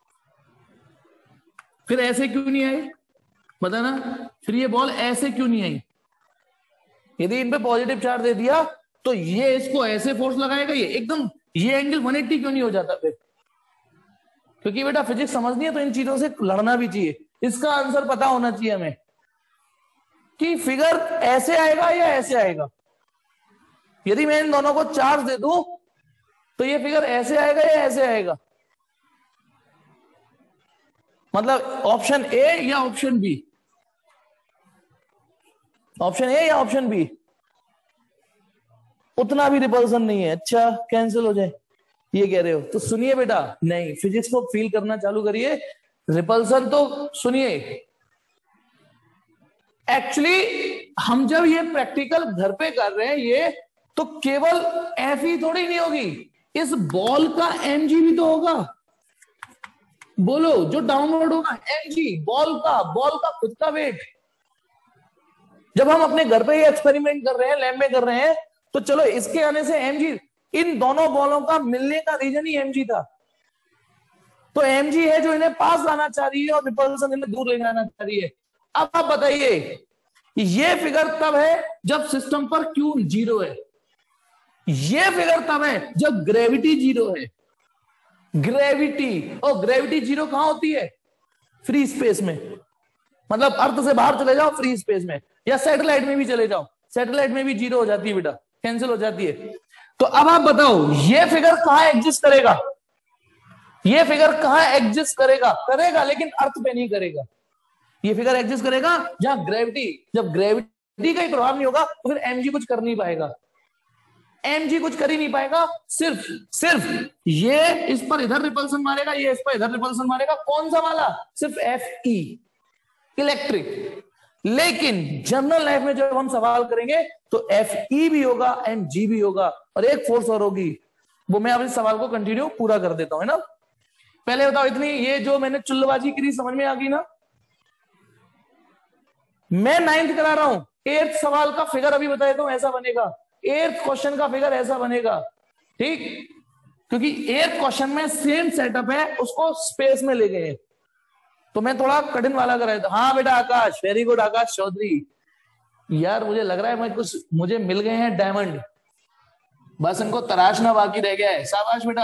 फिर ऐसे क्यों नहीं आई बताना, फिर ये बॉल ऐसे क्यों नहीं आई? यदि इन पे पॉजिटिव चार्ज दे दिया तो ये इसको ऐसे फोर्स लगाएगा, ये एकदम, ये एंगल एक सौ अस्सी क्यों नहीं हो जाता फिर? क्योंकि बेटा फिजिक्स समझनी है तो इन चीजों से लड़ना भी चाहिए, इसका आंसर पता होना चाहिए हमें कि फिगर ऐसे आएगा या ऐसे आएगा। यदि मैं इन दोनों को चार्ज दे दूं तो ये फिगर ऐसे आएगा या ऐसे आएगा? मतलब ऑप्शन ए या ऑप्शन बी, ऑप्शन ए या ऑप्शन बी, उतना भी रिपल्सन नहीं है, अच्छा कैंसिल हो जाए, ये कह रहे हो। तो सुनिए बेटा, नहीं, फिजिक्स को फील करना चालू करिए, रिपल्सन तो सुनिए। एक्चुअली हम जब ये प्रैक्टिकल घर पे कर रहे हैं ये, तो केवल एफ ही थोड़ी नहीं होगी, इस बॉल का एम जी भी तो होगा। बोलो, जो डाउनवर्ड होगा एम जी, बॉल का, बॉल का खुद का वेट। जब हम अपने घर पे ये एक्सपेरिमेंट कर रहे हैं, लैब में कर रहे हैं, तो चलो इसके आने से एम जी, इन दोनों बॉलों का मिलने का रीजन ही एम जी था। तो एम जी है जो इन्हें पास लाना चाह रही है और रिपल्सन इन्हें दूर ले जाना चाह रही है। अब आप बताइए, ये फिगर तब है जब सिस्टम पर क्यू जीरो है, ये फिगर तब है जब ग्रेविटी जीरो है। ग्रेविटी, और ग्रेविटी जीरो कहां होती है? फ्री स्पेस में, मतलब अर्थ से बाहर चले जाओ फ्री स्पेस में, या सैटेलाइट में भी चले जाओ, सैटेलाइट में भी जीरो हो जाती है बेटा, कैंसिल हो जाती है। तो अब आप बताओ ये फिगर कहां एग्जिस्ट करेगा? ये फिगर कहां एग्जिस्ट करेगा? करेगा लेकिन अर्थ पे नहीं करेगा। ये फिगर एग्जिस्ट करेगा जहां ग्रेविटी, जब ग्रेविटी का ही प्रभाव नहीं होगा तो फिर एमजी कुछ कर नहीं पाएगा, एमजी कुछ कर ही नहीं पाएगा। सिर्फ सिर्फ ये इस पर इधर रिपल्सन मारेगा, ये इस पर इधर रिपल्सन मारेगा। कौन सा वाला? सिर्फ एफ ई, इलेक्ट्रिक। लेकिन जनरल लाइफ में जब हम सवाल करेंगे तो एफ ई भी होगा, एम जी भी होगा, और एक फोर्स और होगी। वो मैं अब इस सवाल को कंटिन्यू पूरा कर देता हूं, है ना। पहले बताओ इतनी, ये जो मैंने चुल्लबाजी करी समझ में आ गई ना? मैं नाइन्थ करा रहा हूं, एर्थ सवाल का फिगर अभी बता देता हूं, ऐसा बनेगा। एर्थ क्वेश्चन का फिगर ऐसा बनेगा, ठीक, क्योंकि एर्थ क्वेश्चन में सेम सेटअप है, उसको स्पेस में ले गए, तो मैं थोड़ा कठिन वाला कराया था। हाँ बेटा आकाश, वेरी गुड आकाश चौधरी। यार मुझे लग रहा है मैं कुछ, मुझे मिल गए हैं डायमंड, बस इनको तराशना बाकी रह गया है। शाबाश बेटा।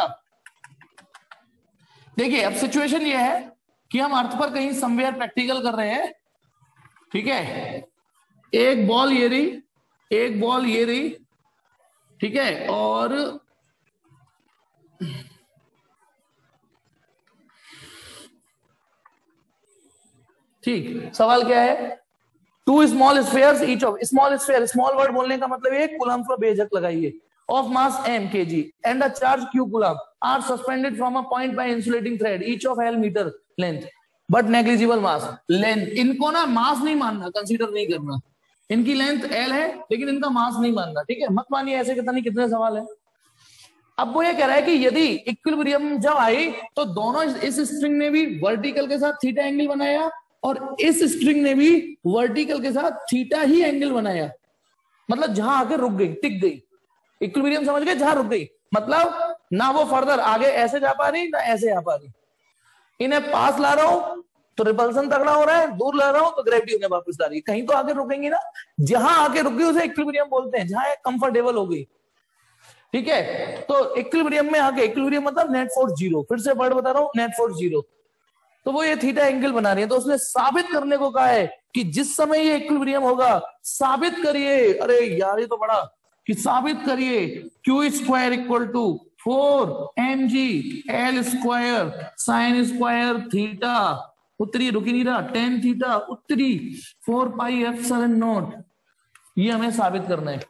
देखिए अब सिचुएशन ये है कि हम अर्थ पर कहीं समवेयर प्रैक्टिकल कर रहे हैं, ठीक है। एक बॉल ये रही, एक बॉल ये रही, ठीक है, और ठीक, सवाल क्या है? Two small spheres each of, small sphere, small word बोलने का मतलब ये कूलम पर बेझक लगाइए, of mass m kg and a charge q coulomb are suspended from a point by insulating thread each of l metre length but negligible mass. Length, इनको ना मास नहीं मानना, कंसीडर नहीं करना, इनकी लेंथ l है लेकिन इनका मास नहीं मानना, ठीक है। मत मानिए, ऐसे कितना नहीं कितने सवाल है। अब वो ये कह रहा है कि यदि इक्विलिब्रियम जब आई तो दोनों, इस स्ट्रिंग ने भी वर्टिकल के साथ थीटा एंगल बनाया और इस स्ट्रिंग ने भी वर्टिकल के साथ थीटा ही एंगल बनाया, मतलब जहां आके रुक गई, टिक गई। इक्विलिब्रियम समझ गए? जहां रुक गई, मतलब ना वो फर्दर आगे ऐसे जा पा रही ना ऐसे आ पा रही। इन्हें पास ला रहा हूं तो रिपल्सन तगड़ा हो रहा है, दूर ला रहा हूं तो ग्रेविटी उन्हें वापस ला रही है। कहीं तो आगे रुकेंगी ना, जहां आके रुक गई उसे इक्विलिब्रियम बोलते हैं, जहां कंफर्टेबल हो गई, ठीक है। तो इक्विलिब्रियम में आके, इक्विलिब्रियम मतलब नेट फोर्स जीरो, फिर से वर्ड बता रहा हूं, नेट फोर्स जीरो, तो वो ये थीटा एंगल बना रही है। तो उसने साबित करने को कहा है कि जिस समय ये इक्विलिब्रियम होगा, साबित करिए, अरे यार ये तो बड़ा, कि साबित करिए Q square equal to four M G L square sine square theta, उत्तरी रुकी नहीं रहा, टेन थीटा उत्तरी फोर पाई एप्सिलॉन नॉट, ये हमें साबित करना है।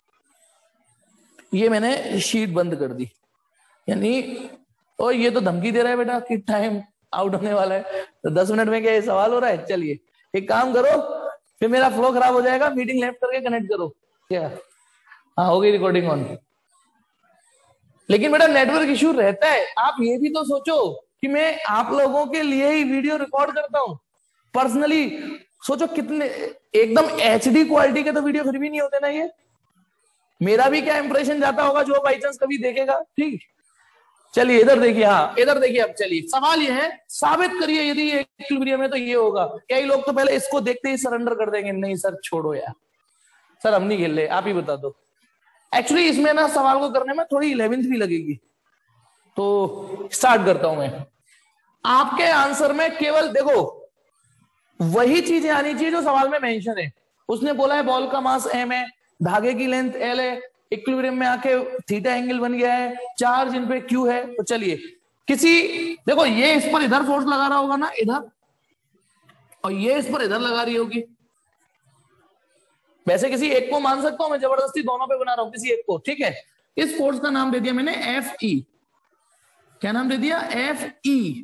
ये मैंने शीट बंद कर दी, यानी और ये तो धमकी दे रहा है बेटा कि टाइम आउट होने वाला है, तो दस मिनट में क्या ये सवाल हो रहा है? चलिए एक काम करो, फिर मेरा फ्लो खराब हो जाएगा, मीटिंग लेफ्ट करके कनेक्ट करो। क्या? हाँ हो गई रिकॉर्डिंग ऑन। लेकिन बेटा नेटवर्क इश्यू रहता है, आप ये भी तो सोचो कि मैं आप लोगों के लिए ही वीडियो रिकॉर्ड करता हूं पर्सनली। सोचो कितने एकदम एचडी क्वालिटी के तो वीडियो फिर भी नहीं होते ना, ये मेरा भी क्या इंप्रेशन जाता होगा जो बाई चांस कभी देखेगा, ठीक। चलिए इधर देखिए, हाँ इधर देखिए। अब चलिए सवाल ये है, साबित करिए यदि ये इक्विलिब्रियम है तो ये होगा। कई लोग तो पहले इसको देखते ही सरेंडर कर देंगे, नहीं सर छोड़ो यार, सर हम नहीं खेल रहे, आप ही बता दो। एक्चुअली इसमें ना सवाल को करने में थोड़ी इलेवेंथ भी लगेगी, तो स्टार्ट करता हूं मैं। आपके आंसर में केवल देखो वही चीजें आनी चाहिए जो सवाल में मेंशन है। उसने बोला है बॉल का मास एम है, धागे की लेंथ एल है, इक्विलिब्रियम में आके थीटा एंगल बन गया है, चार्ज इन पे क्यू है। तो चलिए किसी, देखो ये इस पर इधर फोर्स लगा रहा होगा ना इधर, और ये इस पर इधर लगा रही होगी। वैसे किसी एक को मान सकता हूं मैं, जबरदस्ती दोनों पे बना रहा हूं किसी एक को, ठीक है। इस फोर्स का नाम दे दिया मैंने एफ ई। क्या नाम दे दिया? F E.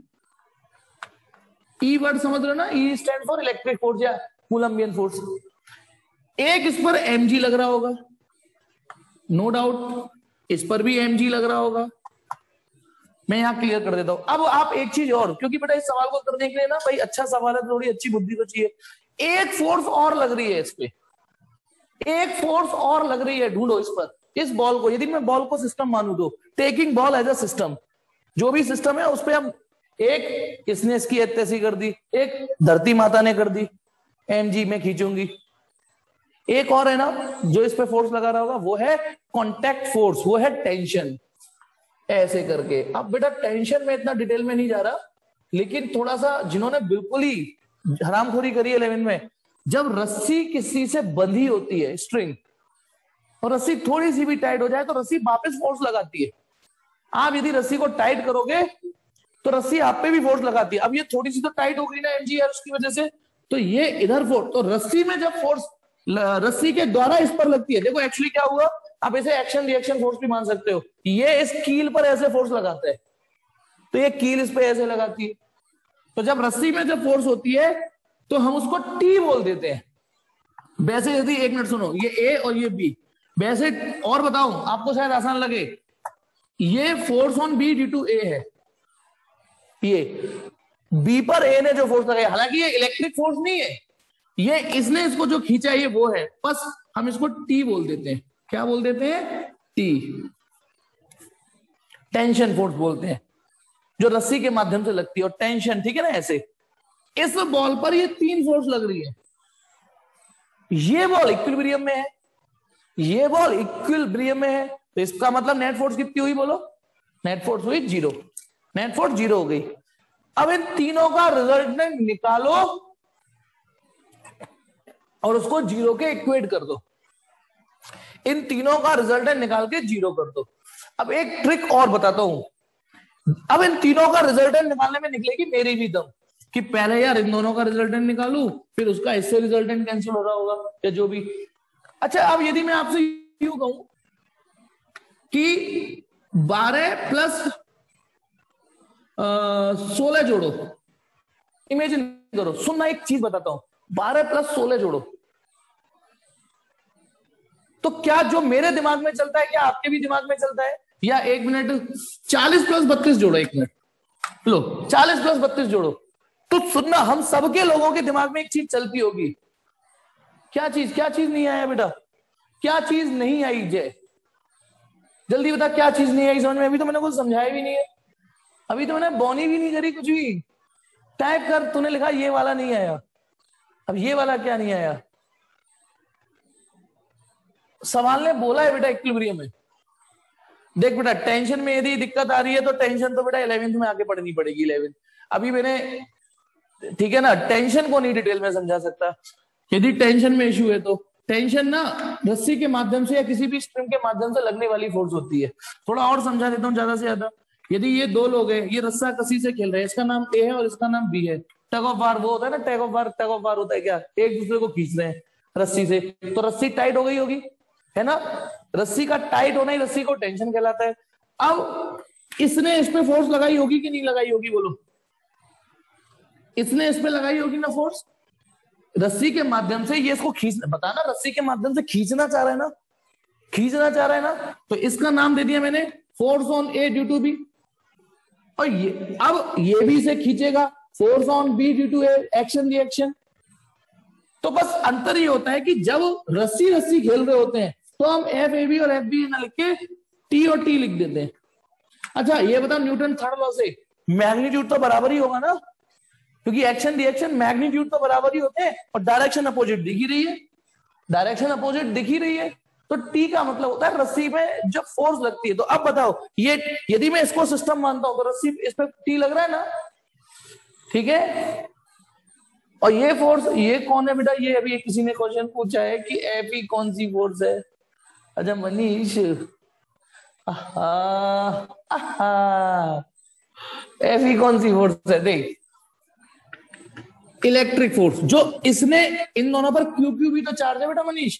ई वर्ड समझ रहे हो ना, E stand for electric force या कूलम्बियन फोर्स। एक इस पर एम जी लग रहा होगा, नो डाउट इस पर भी एम जी लग रहा होगा। मैं यहां क्लियर कर देता हूं। अब आप एक चीज और, क्योंकि बेटा इस सवाल को करने के लिए ना भाई अच्छा सवाल है, थोड़ी अच्छी बुद्धि तो चाहिए। एक फोर्स और लग रही है इस पे, एक फोर्स और लग रही है, ढूंढो इस पर। इस बॉल को, यदि मैं बॉल को सिस्टम मानू तो, taking ball as a system, जो भी सिस्टम है उस पर हम, एक इसने इसकी तैसी कर दी, एक धरती माता ने कर दी, एम जी में खींचूंगी, एक और है ना जो इस पे फोर्स लगा रहा होगा, वो है कॉन्टैक्ट फोर्स, वो है टेंशन। ऐसे करके, अब बेटा टेंशन में इतना डिटेल में नहीं जा रहा, लेकिन थोड़ा सा जिन्होंने बिल्कुल ही हरामखोरी करी है इलेवन में, जब रस्सी किसी से बंधी होती है स्ट्रिंग, और रस्सी थोड़ी सी भी टाइट हो जाए तो रस्सी वापस फोर्स लगाती है। आप यदि रस्सी को टाइट करोगे तो रस्सी आप पे भी फोर्स लगाती है। अब ये थोड़ी सी तो टाइट हो गई ना एमजीआर की वजह से, तो ये इधर फोर्स, तो रस्सी में जब फोर्स रस्सी के द्वारा इस पर लगती है, देखो एक्चुअली क्या हुआ, आप इसे एक्शन रिएक्शन फोर्स भी मान सकते हो। ये इस कील पर ऐसे फोर्स लगाता है, तो ये कील इस पे ऐसे लगाती है। तो जब रस्सी में जब फोर्स होती है तो हम उसको टी बोल देते हैं। वैसे यदि, एक मिनट सुनो, ये ए और ये बी, वैसे और बताऊं आपको शायद आसान लगे, ये force on B due to A है, ये बी पर ए ने जो फोर्स लगाया, हालांकि ये इलेक्ट्रिक फोर्स नहीं है, ये इसने इसको जो खींचा ये वो है, बस हम इसको टी बोल देते हैं। क्या बोल देते हैं? टी, टेंशन फोर्स बोलते हैं, जो रस्सी के माध्यम से लगती है। और टेंशन, ठीक है ना, ऐसे इस बॉल पर ये तीन फोर्स लग रही है। ये बॉल इक्विलिब्रियम में है, ये बॉल इक्विलिब्रियम में है, तो इसका मतलब नेट फोर्स कितनी हुई बोलो? नेट फोर्स हुई जीरो, नेट फोर्स जीरो हो गई। अब इन तीनों का रिजल्टेंट निकालो और उसको जीरो के इक्वेट कर दो, इन तीनों का रिजल्टेंट निकाल के जीरो कर दो। अब एक ट्रिक और बताता हूं, अब इन तीनों का रिजल्टेंट निकालने में निकलेगी मेरी भी दम, कि पहले यार इन दोनों का रिजल्टेंट निकालू, फिर उसका इससे रिजल्टेंट कैंसिल हो रहा होगा या जो भी। अच्छा, अब यदि मैं आपसे यूं कहूं कि बारह प्लस सोलह जोड़ो, इमेजिन करो, सुनना, एक चीज बताता हूं, बारह प्लस सोलह जोड़ो, तो क्या जो मेरे दिमाग में चलता है क्या आपके भी दिमाग में चलता है? या एक मिनट, चालीस प्लस बत्तीस जोड़ो, एक मिनट, लो चालीस प्लस बत्तीस जोड़ो, तो सुनना, हम सबके लोगों के दिमाग में एक चीज चलती होगी। क्या चीज? क्या चीज नहीं आया बेटा? क्या चीज नहीं आई? जय जल्दी बता, क्या चीज नहीं आई समझ में? अभी तो मैंने कुछ समझाया भी नहीं है, अभी तो मैंने बोनी भी नहीं करी कुछ भी। टाइप कर, तूने लिखा ये वाला नहीं आया, अब ये वाला क्या नहीं आया? सवाल ने बोला है बेटा इक्विलिब्रियम में। देख बेटा, टेंशन में यदि दिक्कत आ रही है तो टेंशन तो बेटा इलेवेंथ में आके पढ़नी पड़ेगी। इलेवेंथ अभी मैंने, ठीक है ना, टेंशन को नहीं डिटेल में समझा सकता। यदि टेंशन में इश्यू है तो टेंशन ना रस्सी के माध्यम से या किसी भी स्ट्रिंग के माध्यम से लगने वाली फोर्स होती है। थोड़ा और समझा देता हूँ ज्यादा से ज्यादा। यदि ये दो लोग हैं, ये रस्सा कसी से खेल रहे हैं, इसका नाम ए है और इसका नाम बी है। टग ऑफ वार वो होता है ना, tug of war, tug of war होता है क्या? एक दूसरे को खींच रहे हैं रस्सी से, तो रस्सी टाइट हो गई होगी, है ना? रस्सी का टाइट होना ही रस्सी को टेंशन कहलाता है। अब इसने इस पे फोर्स लगाई होगी कि नहीं लगाई होगी बोलो? इसने इस पे लगाई होगी ना फोर्स, रस्सी के माध्यम से। ये इसको खींचना, बताना, रस्सी के माध्यम से खींचना चाह रहा है ना, खींचना चाह रहा है ना, तो इसका नाम दे दिया मैंने force on A due to B. और ये अब ये भी इसे खींचेगा, force on B due to A, action reaction. तो बस अंतर ये होता है कि जब रस्सी रस्सी खेल रहे होते हैं तो हम एफ ए बी और एफ बी ना लिख के टी और टी लिख देते हैं। अच्छा ये बताओ, न्यूटन थर्ड लॉ से मैग्नीट्यूड तो बराबर ही होगा ना, क्योंकि एक्शन रिएक्शन मैग्नीट्यूड तो बराबर ही होते हैं और डायरेक्शन अपोजिट दिख ही रही है, डायरेक्शन अपोजिट दिख ही रही है। तो टी का मतलब होता है रस्सी में जब फोर्स लगती है। तो अब बताओ, ये यदि मैं इसको सिस्टम मानता हूं तो रस्सी इस पे टी लग रहा है ना, ठीक है? और ये फोर्स, ये कौन है बेटा? ये अभी किसी ने क्वेश्चन पूछा है कि एफ ई कौन सी फोर्स है। अच्छा मनीष, एफ ई कौन सी फोर्स है? देख, इलेक्ट्रिक फोर्स, जो इसने इन दोनों पर क्यू क्यू भी तो चार्ज है बेटा मनीष।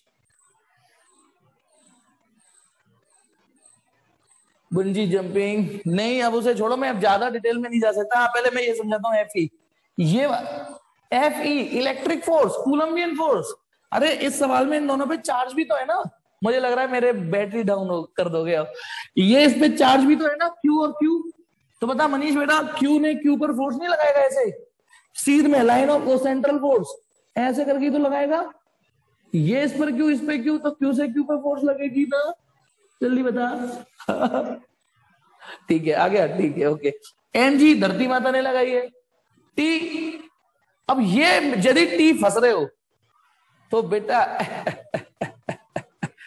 बंजी जंपिंग नहीं, अब उसे छोड़ो, मैं अब ज्यादा डिटेल में नहीं जा सकता। पहले मैं ये समझाता हूँ, एफ ई, ये F E electric force, Coulombian force. अरे इस सवाल में इन दोनों पे चार्ज भी तो है ना, मुझे लग रहा है मेरे बैटरी डाउन कर दोगे अब। ये इस पे चार्ज भी तो है ना, क्यू और क्यू। तो बता मनीष बेटा, क्यू ने क्यू पर फोर्स नहीं लगाएगा ऐसे सीध में, लाइन ऑफ सेंट्रल फोर्स ऐसे करके तो लगाएगा। ये इस पर क्यू, इस पे क्यू, तो क्यू से क्यू पर फोर्स लगेगी ना, जल्दी बता। ठीक है, आ गया, ठीक है, ओके। एन जी धरती माता ने लगाई है। टी, अब ये यदि टी फंस रहे हो तो बेटा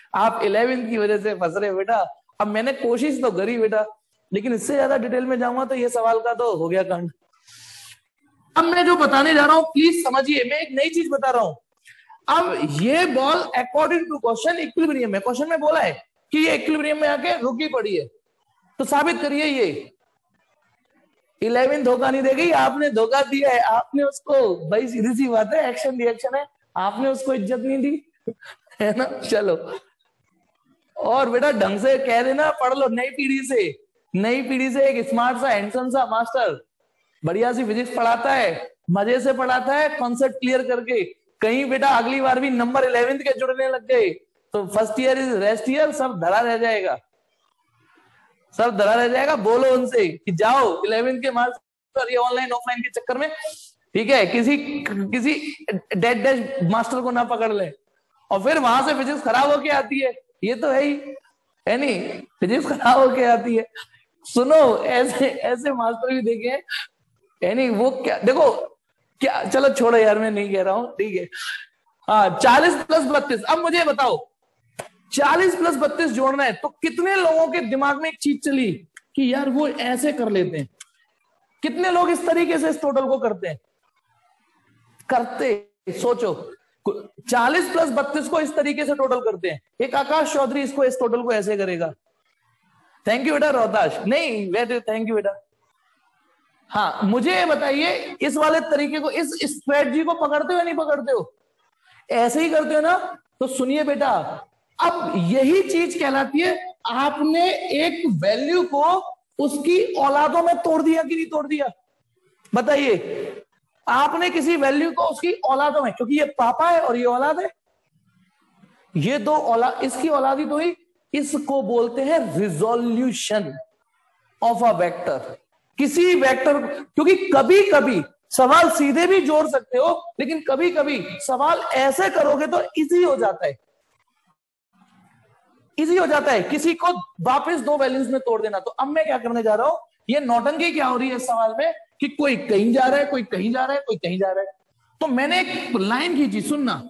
आप इलेवेंथ की वजह से फंस रहे बेटा। अब मैंने कोशिश तो करी बेटा, लेकिन इससे ज्यादा डिटेल में जाऊंगा तो ये सवाल का तो हो गया कांड। अब मैं जो बताने जा रहा हूं प्लीज समझिए, मैं एक नई चीज बता रहा हूं। अब ये ball according to question equilibrium है, क्वेश्चन में बोला है कि ये इक्विलिब्रियम में आके रुकी पड़ी है, तो साबित करिए ये इलेवन धोखा नहीं देगी, आपने धोखा दिया है, आपने उसको, भाई सीधी सी बात है, एक्शन रिएक्शन है, आपने उसको इज्जत नहीं दी है ना। चलो, और बेटा ढंग से कह देना, पढ़ लो नई पीढ़ी से, नई पीढ़ी से एक स्मार्ट सा हैंडसम सा मास्टर बढ़िया सी फिजिक्स पढ़ाता है, मजे से पढ़ाता है, कॉन्सेप्ट क्लियर करके। कहीं बेटा अगली बार भी नंबर इलेवेंथ के जुड़ने लग गए तो first year is rest year, सब धरा रह जाएगा, सब धरा रह जाएगा। बोलो उनसे कि जाओ इलेवेंथ के मार्क्स और ये ऑनलाइन ऑफलाइन के चक्कर में, ठीक है, किसी किसी डेड डेड मास्टर को ना पकड़ ले और फिर वहां से फिजिक्स खराब होके आती है, ये तो है ही है नहीं, फिजिक्स खराब होके आती है। सुनो, ऐसे ऐसे मास्टर भी देखे हैं, है नहीं, वो क्या देखो क्या, चलो छोड़ो यार, मैं नहीं कह रहा हूं, ठीक है। हाँ, चालीस प्लस बत्तीस। अब मुझे बताओ, चालीस प्लस बत्तीस जोड़ना है तो कितने लोगों के दिमाग में एक चीज चली कि यार वो ऐसे कर लेते हैं? कितने लोग इस तरीके से इस टोटल को करते हैं? करते, सोचो, चालीस प्लस बत्तीस को इस तरीके से टोटल करते हैं। एक आकाश चौधरी इसको, इस टोटल को ऐसे करेगा। थैंक यू बेटा रोहताश, नहीं वेट, थैंक यू बेटा। हाँ, मुझे बताइए इस वाले तरीके को, इस स्ट्रेटजी को पकड़ते हो या नहीं पकड़ते हो? ऐसे ही करते हो ना? तो सुनिए बेटा, अब यही चीज कहलाती है आपने एक वैल्यू को उसकी औलादों में तोड़ दिया कि नहीं तोड़ दिया? बताइए, आपने किसी वैल्यू को उसकी औलादों में, क्योंकि ये पापा है और ये औलाद है, ये दो औलाद, इसकी औलादी तो ही, इसको बोलते हैं रिजोल्यूशन ऑफ अ वेक्टर। किसी वेक्टर, क्योंकि कभी कभी सवाल सीधे भी जोड़ सकते हो, लेकिन कभी कभी सवाल ऐसे करोगे तो इजी हो जाता है, इजी हो जाता है किसी को वापस दो वैल्यूज में तोड़ देना। तो अब मैं क्या करने जा रहा हूं, ये नौटंकी क्या हो रही है इस सवाल में कि कोई कहीं जा रहा है, कोई कहीं जा रहा है, कोई कहीं जा रहा है। तो मैंने एक लाइन खींची, सुनना,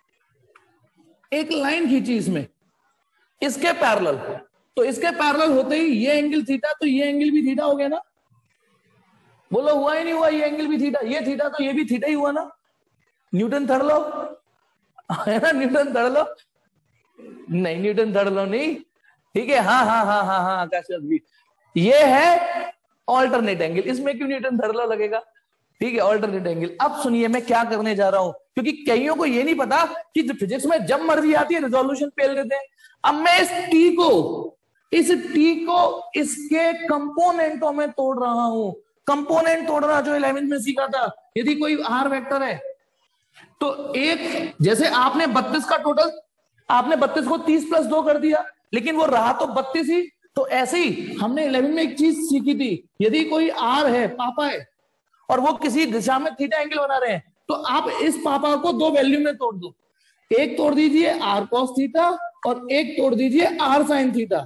एक लाइन खींची इसमें, इसके पैरेलल, तो इसके पैरेलल होते ही ये एंगल थीटा, तो ये एंगल भी थीटा हो गया ना? बोलो हुआ ही नहीं हुआ? ये एंगल भी थीटा, ये थीटा तो ये भी थीटा ही हुआ ना? न्यूटन थर्ड लॉ है ना, न्यूटन थर्ड लॉ, नहीं न्यूटन थर्ड लॉ नहीं, ठीक है। हाँ हाँ हाँ हाँ हाँ आकाश जी, ये है ऑल्टरनेट एंगल, इसमें क्यों न्यूटन थर्ड लॉ लगेगा? ठीक है, ऑल्टरनेट एंगल। अब सुनिए मैं क्या करने जा रहा हूं, क्योंकि कईयों को ये नहीं पता कि फिजिक्स में जब मर्जी आती है रिजोल्यूशन फेल देते हैं। अब मैं इस टी को, इस टी को इसके कंपोनेंटों में तोड़ रहा हूं। कंपोनेंट तोड़ना जो इलेवेंथ में सीखा था, यदि कोई आर वेक्टर है तो एक, जैसे आपने बत्तीस का टोटल, आपने बत्तीस को तीस प्लस दो कर दिया, लेकिन वो रहा तो बत्तीस ही। तो ऐसे ही हमने इलेवन में एक चीज सीखी थी, यदि कोई आर है, पापा है, और वो किसी दिशा में थीटा एंगल बना रहे हैं, तो आप इस पापा को दो वैल्यू में तोड़ दो, एक तोड़ दीजिए आर कॉस थीटा और एक तोड़ दीजिए आर साइन थीटा।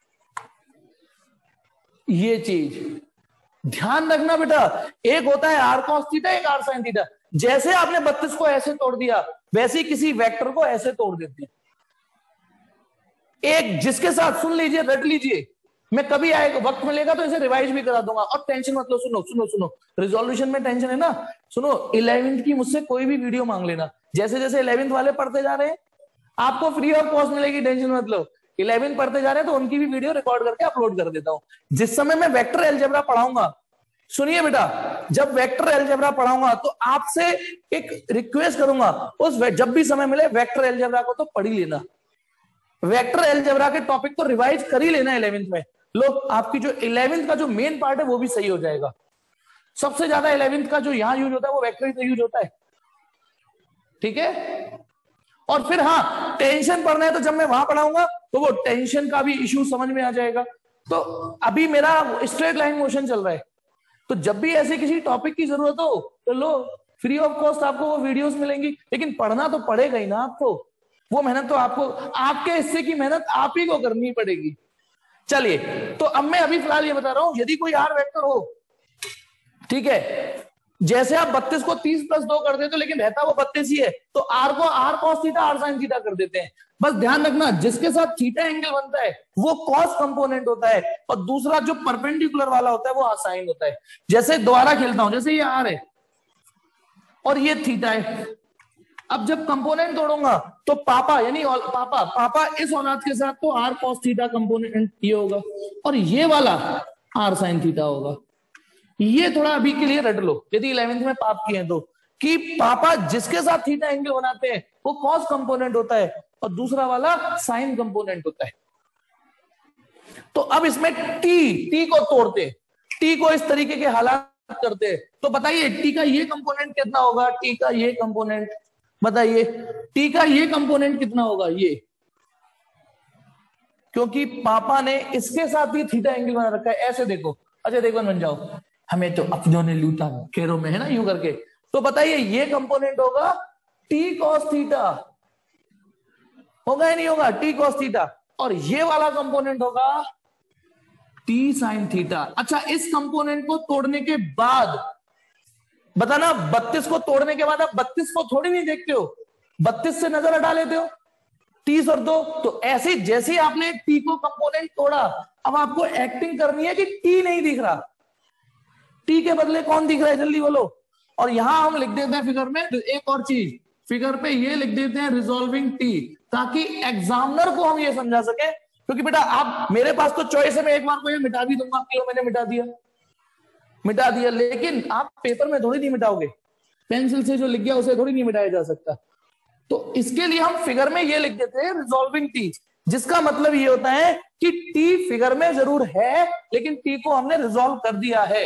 ये चीज ध्यान रखना बेटा, एक होता है आर कॉस थीटा, एक आर साइन थीटा। जैसे आपने बत्तीस को ऐसे तोड़ दिया, वैसे ही किसी वेक्टर को ऐसे तोड़ देते हैं। एक जिसके साथ, सुन लीजिए, रट लीजिए, मैं कभी आएगा वक्त मिलेगा तो इसे रिवाइज भी करा दूंगा, और टेंशन मत लो। सुनो सुनो सुनो, रिजोल्यूशन में टेंशन है ना? सुनो, इलेवेंथ की मुझसे कोई भी वीडियो मांग लेना, जैसे जैसे इलेवेंथ वाले पढ़ते जा रहे हैं आपको फ्री ऑफ कॉस्ट मिलेगी, टेंशन मत लो। इलेवेंथ पढ़ते जा रहे हैं तो उनकी भी वीडियो रिकॉर्ड करके अपलोड कर देता हूं। जिस समय मैं वेक्टर अलजेब्रा पढ़ाऊंगा, सुनिए बेटा, जब वेक्टर अलजेब्रा पढ़ाऊंगा तो आपसे एक रिक्वेस्ट करूंगा, उस जब भी समय मिले वेक्टर अलजेब्रा को तो पढ़ ही लेना, वेक्टर अलजेब्रा के टॉपिक को रिवाइज कर ही लेना इलेवेंथ में। लो, आपकी जो इलेवेंथ का जो मेन पार्ट है वो भी सही हो जाएगा। सबसे ज्यादा इलेवेंथ का जो यहां यूज होता है वो वेक्टर से यूज होता है, ठीक है। और फिर हाँ, टेंशन पढ़ना है तो जब मैं वहां पढ़ाऊंगा तो वो टेंशन का भी इश्यू समझ में आ जाएगा। तो अभी मेरा स्ट्रेट लाइन मोशन चल रहा है, तो जब भी ऐसे किसी टॉपिक की जरूरत हो तो लो, फ्री ऑफ कॉस्ट आपको वो वीडियोस मिलेंगी। लेकिन पढ़ना तो पड़ेगा ही ना आपको, वो मेहनत तो आपको, आपके हिस्से की मेहनत आप ही को करनी पड़ेगी। चलिए, तो अब मैं अभी फिलहाल ये बता रहा हूं, यदि कोई आर वेक्टर हो, ठीक है, जैसे आप बत्तीस को तीस प्लस दो कर देते हो लेकिन रहता वो बत्तीस ही है, तो आर को R cos theta R sine theta कर देते हैं। बस ध्यान रखना जिसके साथ थीटा एंगल बनता है वो कॉस कंपोनेंट होता है और दूसरा जो परपेंडिकुलर वाला होता है वो साइन होता है। जैसे दोबारा खेलता हूं, जैसे ये आर है और ये थीटा है, अब जब कंपोनेंट तोड़ूंगा तो पापा यानी पापा पापा इस औलाद के साथ तो आर कॉस थीटा कंपोनेंट ये होगा और ये वाला आर साइन थीटा होगा। ये थोड़ा अभी के लिए रट लो यदि इलेवेंथ में पाप किए तो, कि पापा जिसके साथ थीटा एंगल बनाते हैं वो कॉस कंपोनेंट होता है और दूसरा वाला साइन कंपोनेंट होता है। तो अब इसमें टी टी को तोड़ते, टी को इस तरीके के हालात करते, तो बताइए टी का ये कंपोनेंट कितना होगा, टी का ये कंपोनेंट बताइए, टी का ये कंपोनेंट कितना होगा ये, क्योंकि पापा ने इसके साथ भी थीटा एंगल बना रखा है। ऐसे देखो, अच्छा देखो बन जाओ, हमें तो अपनों ने लूटा खेरों में है ना यूं करके, तो बताइए ये कंपोनेंट होगा टी कॉस थीटा, होगा या नहीं होगा, टी कॉस थीटा, और ये वाला कंपोनेंट होगा टी साइन थीटा। अच्छा इस कंपोनेंट को तोड़ने के बाद बताना, बत्तीस को तोड़ने के बाद आप बत्तीस को थोड़ी नहीं देखते हो, बत्तीस से नजर हटा लेते हो, तीस और दो, तो ऐसे जैसे आपने टी को कंपोनेंट तोड़ा अब आपको एक्टिंग करनी है कि टी नहीं दिख रहा, टी के बदले कौन दिख रहा है जल्दी बोलो। और यहां हम लिख देते हैं फिगर में एक और चीज, फिगर पे ये लिख देते हैं रिजॉल्विंग टी, ताकि एग्जामिनर को हम ये समझा सके, क्योंकि बेटा आप मेरे पास तो चॉइस है, मैं एक बार को ये मिटा भी दूंगा कि मैंने मिटा दिया मिटा दिया, लेकिन आप पेपर में थोड़ी नहीं मिटाओगे, पेंसिल से जो लिख गया उसे थोड़ी नहीं मिटाया जा सकता। तो इसके लिए हम फिगर में ये लिख देते हैं रिजॉल्विंग टी, जिसका मतलब ये होता है कि टी फिगर में जरूर है लेकिन टी को हमने रिजॉल्व कर दिया है।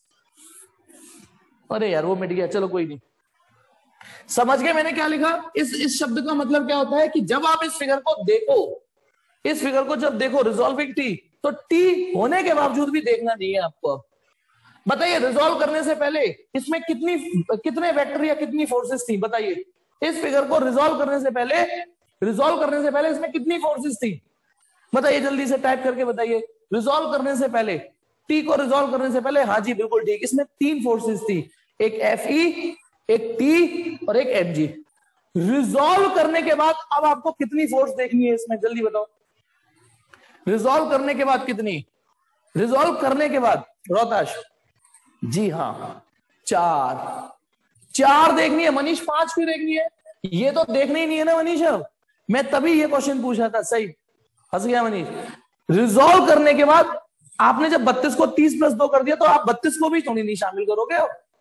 अरे यार वो मिट गया, चलो कोई नहीं, समझ गए मैंने क्या लिखा। इस इस शब्द का मतलब क्या होता है कि जब आप इस फिगर को देखो, इस फिगर को जब देखो रिजॉल्विंग टी, तो टी होने के बावजूद भी देखना चाहिए आपको। बताइए रिजॉल्व करने से पहले इसमें कितनी कितने वेक्टर या कितनी फोर्सेस थी, बताइए इस फिगर को रिजॉल्व करने से पहले रिजॉल्व करने से पहले इसमें कितनी फोर्सेस थी, बताइए जल्दी से टाइप करके बताइए। रिजॉल्व करने से पहले, टी को रिजॉल्व करने से पहले, हाँ जी बिल्कुल ठीक, इसमें तीन फोर्सेस थी, एक एफ ई, एक टी और एक एफ जी। रिजॉल्व करने के बाद अब आपको कितनी फोर्स देखनी है इसमें जल्दी बताओ, रिजॉल्व करने के बाद कितनी, रिजॉल्व करने के बाद रोहताश, जी हाँ चार, चार देखनी है मनीष, पांच क्यों देखनी है, ये तो देखना ही नहीं है ना मनीष, अब मैं तभी ये क्वेश्चन पूछा था, सही हंस गया मनीष। रिजॉल्व करने के बाद आपने जब बत्तीस को तीस प्लस दो कर दिया तो आप बत्तीस को भी थोड़ी नहीं शामिल करोगे,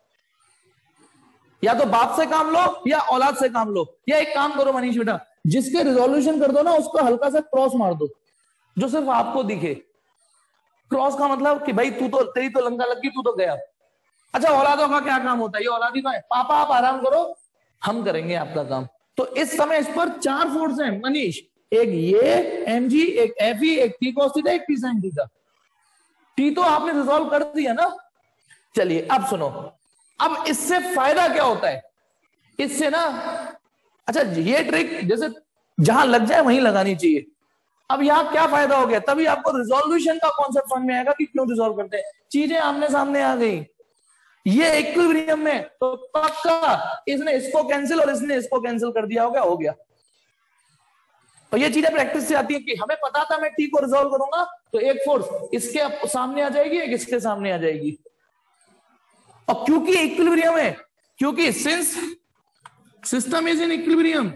या तो बाप से काम लो या औलाद से काम लो, या एक काम करो मनीष बेटा, जिसके रिजोल्यूशन कर दो ना उसको हल्का सा क्रॉस मार दो जो सिर्फ आपको दिखे। क्रॉस का मतलब कि भाई तू तो, तेरी तो लंका लग गई, तू तो गया। अच्छा औलादों का क्या काम होता है, ये औलादी का है, पापा आप आराम करो हम करेंगे आपका काम। तो इस समय इस पर चार फोर्स हैं मनीष, एक ये एम जी, एक एफ ई, एक टी कॉस थीटा, एक टी साइन थीटा। टी तो आपने रिजॉल्व कर दिया ना। चलिए अब सुनो, अब इससे फायदा क्या होता है इससे ना, अच्छा ये ट्रिक जैसे जहां लग जाए वहीं लगानी चाहिए। अब यहां क्या फायदा हो गया, तभी आपको रिजोल्यूशन का कॉन्सेप्ट समझ में आएगा कि क्यों रिजोल्व करते हैं, चीजें आमने सामने आ गई। ये इक्विलिब्रियम में तो पक्का इसने इसको कैंसिल और इसने इसको कैंसिल कर दिया, हो गया हो गया। और ये चीजें प्रैक्टिस से आती है कि हमें पता था मैं टी को रिजोल्व करूंगा तो एक फोर्स इसके सामने आ जाएगी, एक इसके सामने आ जाएगी। और क्योंकि इक्विलिब्रियम है, क्योंकि since system is in equilibrium,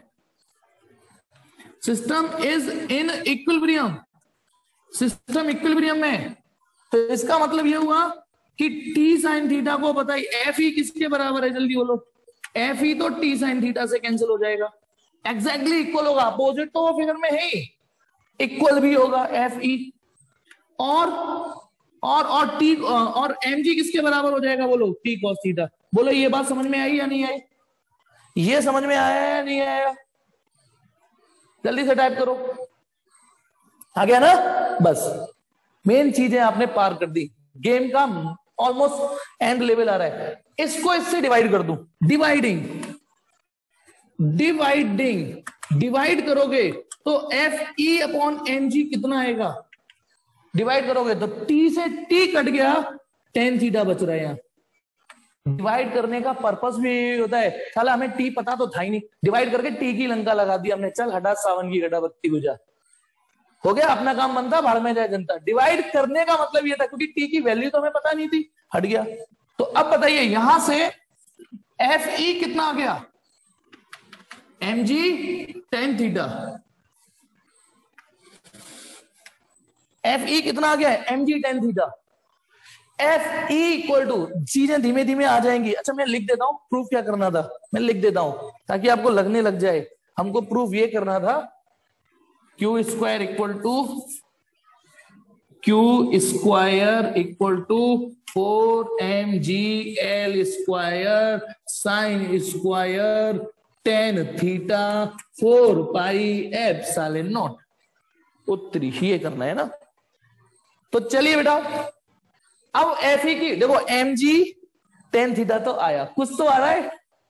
system is in equilibrium, system equilibrium में, तो इसका मतलब यह हुआ कि टी साइन थीटा को बताइए एफ ई किसके बराबर है, जल्दी बोलो। एफ ई तो टी साइन थीटा से कैंसिल हो जाएगा, एग्जैक्टली इक्वल होगा, अपोजिट तो वो फिगर में है ही, इक्वल भी होगा एफ ई। और और और टी और एम जी किसके बराबर हो जाएगा बोलो, टी कॉस थीटा। बोलो ये बात समझ में आई या नहीं आई, ये समझ में आया या नहीं आया, जल्दी से टाइप करो, आ गया ना। बस मेन चीजें आपने पार कर दी, गेम का ऑलमोस्ट एंड लेवल आ रहा है। इसको इससे डिवाइड कर दूं, डिवाइडिंग डिवाइडिंग डिवाइड करोगे तो F E upon M G कितना आएगा, डिवाइड करोगे तो टी से टी कट गया, टेन थीटा बच रहा है यहां, डिवाइड करने का पर्पस भी यही होता है। साला हमें टी पता तो था ही नहीं, डिवाइड करके टी की लंका लगा दी हमने, चल हटा सावन की घटा बत्ती गुजा, हो गया अपना काम बनता, भाड़ में जाए जनता। डिवाइड करने का मतलब ये था क्योंकि टी की वैल्यू तो हमें पता नहीं थी, हट गया। तो अब बताइए यहां से एफ ई कितना आ गया, M G tan theta, F E कितना आ गया है, M G tan theta. F E equal to, चीजें धीमे धीमे आ जाएंगी। अच्छा मैं लिख देता हूं, प्रूफ क्या करना था, मैं लिख देता हूं ताकि आपको लगने लग जाए। हमको प्रूफ ये करना था, Q square equal to Q square equal to four M G L square sine square tan theta four pi epsilon naught, उत्तरी ये करना है ना। तो चलिए बेटा, अब एफ ई की देखो, एम जी टेन थीटा तो आया, कुछ तो आ रहा है।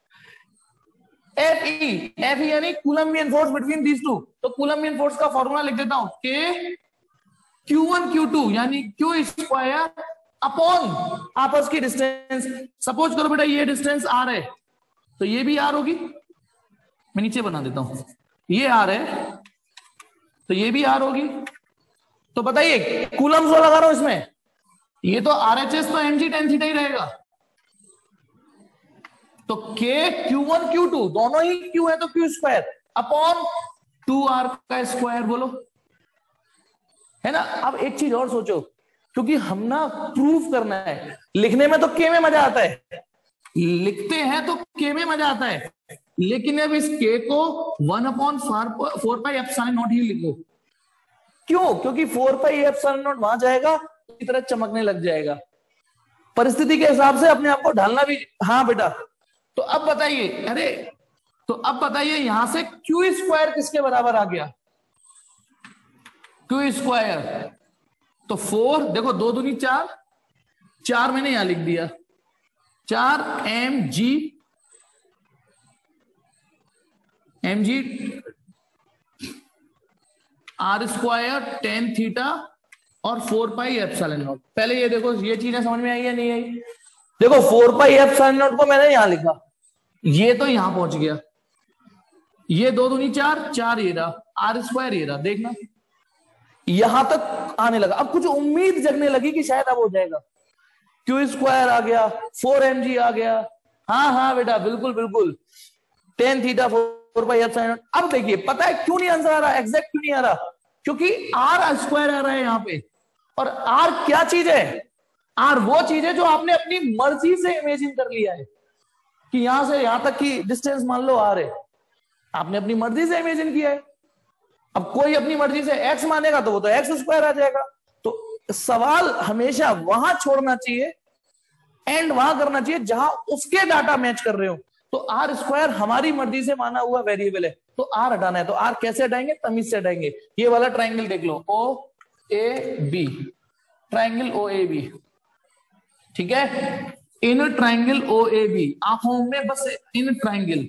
एफ ई, एफ ई यानी Coulombian force between these two. तो कूलम्बियन फोर्स का फॉर्मूला लिख देता हूं, K Q one Q two यानी क्यू स्क्वायर अपॉन आपस की डिस्टेंस। सपोज करो बेटा ये डिस्टेंस आर है, तो ये भी आर होगी, मैं नीचे बना देता हूं, ये आर है तो ये भी आर होगी। तो बताइए कूलम्स लगा रहा हूं इसमें, ये तो आर एच एस तो एम जी टेन थीटा ही रहेगा। तो के क्यू वन क्यू टू दोनों ही क्यू है तो Q square upon two R का स्क्वायर, बोलो है ना। अब एक चीज और सोचो, क्योंकि हम ना प्रूफ करना है, लिखने में तो के में मजा आता है, लिखते हैं तो के में मजा आता है, लेकिन अब इस के को one upon four pi epsilon naught ही लिखो। क्यों? क्योंकि फोर पाई एप्सिलॉन नॉट वहां जाएगा की तरह चमकने लग जाएगा, परिस्थिति के हिसाब से अपने आप को ढालना भी। हाँ बेटा, तो अब बताइए, अरे तो अब बताइए यहां से क्यू स्क्वायर किसके बराबर आ गया, क्यू स्क्वायर तो फोर, देखो दो दूनी चार, चार मैंने यहां लिख दिया, चार M G M G R square tan theta और फोर पाई एप्सिलॉन नॉट। पहले ये देखो, ये चीजें समझ में आई या नहीं आई? देखो फोर पाई एप्सिलॉन नॉट को मैंने यहां लिखा, ये तो यहां पहुंच गया, ये दो दूनी चार, चार ये रहा, आर स्क्वायर ये रहा, देखना यहां तक आने लगा। अब कुछ उम्मीद जगने लगी कि शायद अब हो जाएगा, क्यू स्क्वायर आ गया, फोर एम जी आ गया, हाँ हाँ बेटा बिल्कुल बिल्कुल, tan theta four pi epsilon naught. अब देखिए पता है क्यों नहीं आंसर आ रहा, एग्जैक्ट क्यों नहीं आ रहा, क्योंकि आर स्क्वायर आ रहा है यहां पे। और आर क्या चीज है, आर वो चीज है जो आपने अपनी मर्जी से इमेजिन कर लिया है कि यहां से यहां तक की डिस्टेंस मान लो आर है, आपने अपनी मर्जी से इमेजिन किया है। अब कोई अपनी मर्जी से एक्स मानेगा तो वो तो एक्स स्क्वायर आ जाएगा। तो सवाल हमेशा वहां छोड़ना चाहिए, एंड वहां करना चाहिए जहां उसके डाटा मैच कर रहे हो। तो आर स्क्वायर हमारी मर्जी से माना हुआ वेरिएबल है, तो आर हटाना है, तो आर कैसे हटाएंगे, तमीज से हटाएंगे। ये वाला ट्राइंगल देख लो, O A B, triangle O A B, ठीक है, in triangle O A B, आंखों में बस इन ट्राइंगल,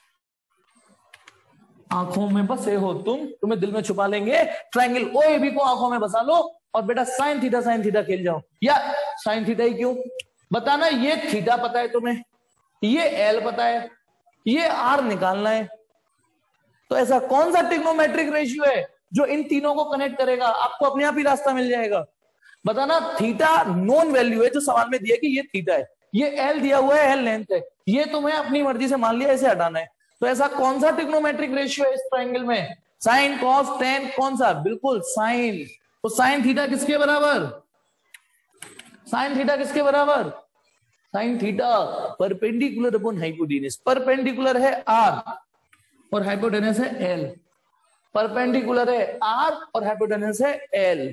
आंखों में बसे हो तुम, तुम्हें दिल में छुपा लेंगे। ट्राइंगल ओ ए बी को आंखों में बसा लो और बेटा साइन थीटा साइन थीटा खेल जाओ। या साइन थीटा ही क्यों बताना, ये थीटा पता है तुम्हें, ये एल पता है, ये आर निकालना है। तो ऐसा कौन सा ट्रिग्नोमेट्रिक रेशियो है जो इन तीनों को कनेक्ट करेगा, आपको अपने आप ही रास्ता मिल जाएगा। बताना, थीटा नॉन वैल्यू है जो सवाल में दिया कि ये थीटा है, ये एल दिया हुआ है, एल लेंथ है, ये तुम्हें अपनी मर्जी से मान लिया, इसे हटाना है। तो ऐसा कौन सा ट्रिग्नोमेट्रिक रेशियो है इस ट्राइंगल में, साइन कॉस टेन, कौन सा, बिल्कुल साइन। तो साइन थीटा किसके बराबर, साइन थीटा किसके बराबर, sine theta perpendicular upon hypotenuse. Perpendicular है आर और हाइपोटेनस है एल, परपेंडिकुलर है आर और हाइपोटेनस है एल,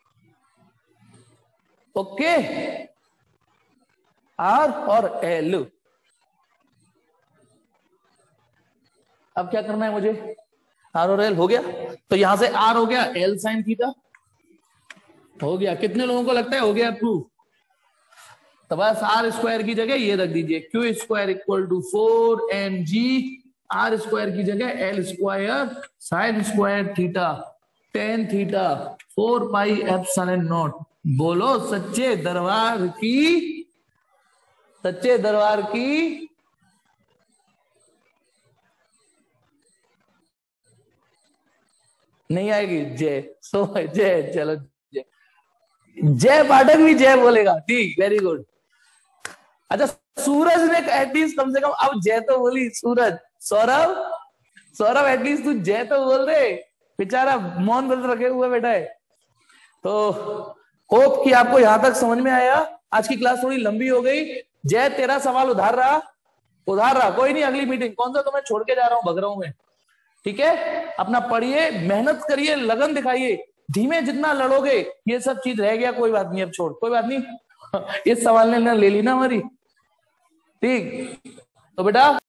ओके, आर और एल। अब क्या करना है मुझे, आर और एल हो गया, तो यहां से आर हो गया, एल साइन थीटा हो गया। कितने लोगों को लगता है हो गया प्रूफ? तो बस आर स्क्वायर की जगह ये रख दीजिए, Q square equal to four M G, R square की जगह L square sine square theta tan theta four pi epsilon naught. बोलो सच्चे दरबार की सच्चे दरबार की नहीं आएगी जय। सो जय, चलो जय। जय पाठक भी जय बोलेगा, ठीक, वेरी गुड। अच्छा, सूरज ने एटलीस्ट कम से कम अब जय तो बोली सूरज। सौरभ, सौरभ एटलीस्ट तू जय तो बोल दे, बेचारा मौन व्रत रखे हुए बैठा है। तो होप कि आपको यहां तक समझ में आया। आज की क्लास थोड़ी लंबी हो गई। जय, तेरा सवाल उधार रहा, उधार रहा, कोई नहीं, अगली मीटिंग कौन सा तो मैं छोड़ के जा रहा हूं, भग रहा हूं मैं, ठीक है। अपना पढ़िए, मेहनत करिए, लगन दिखाइए, धीमे जितना लड़ोगे ये सब चीज रह गया, कोई बात नहीं, अब छोड़, कोई बात नहीं। इस सवाल ने ले ली ना हमारी, ठीक। तो बेटा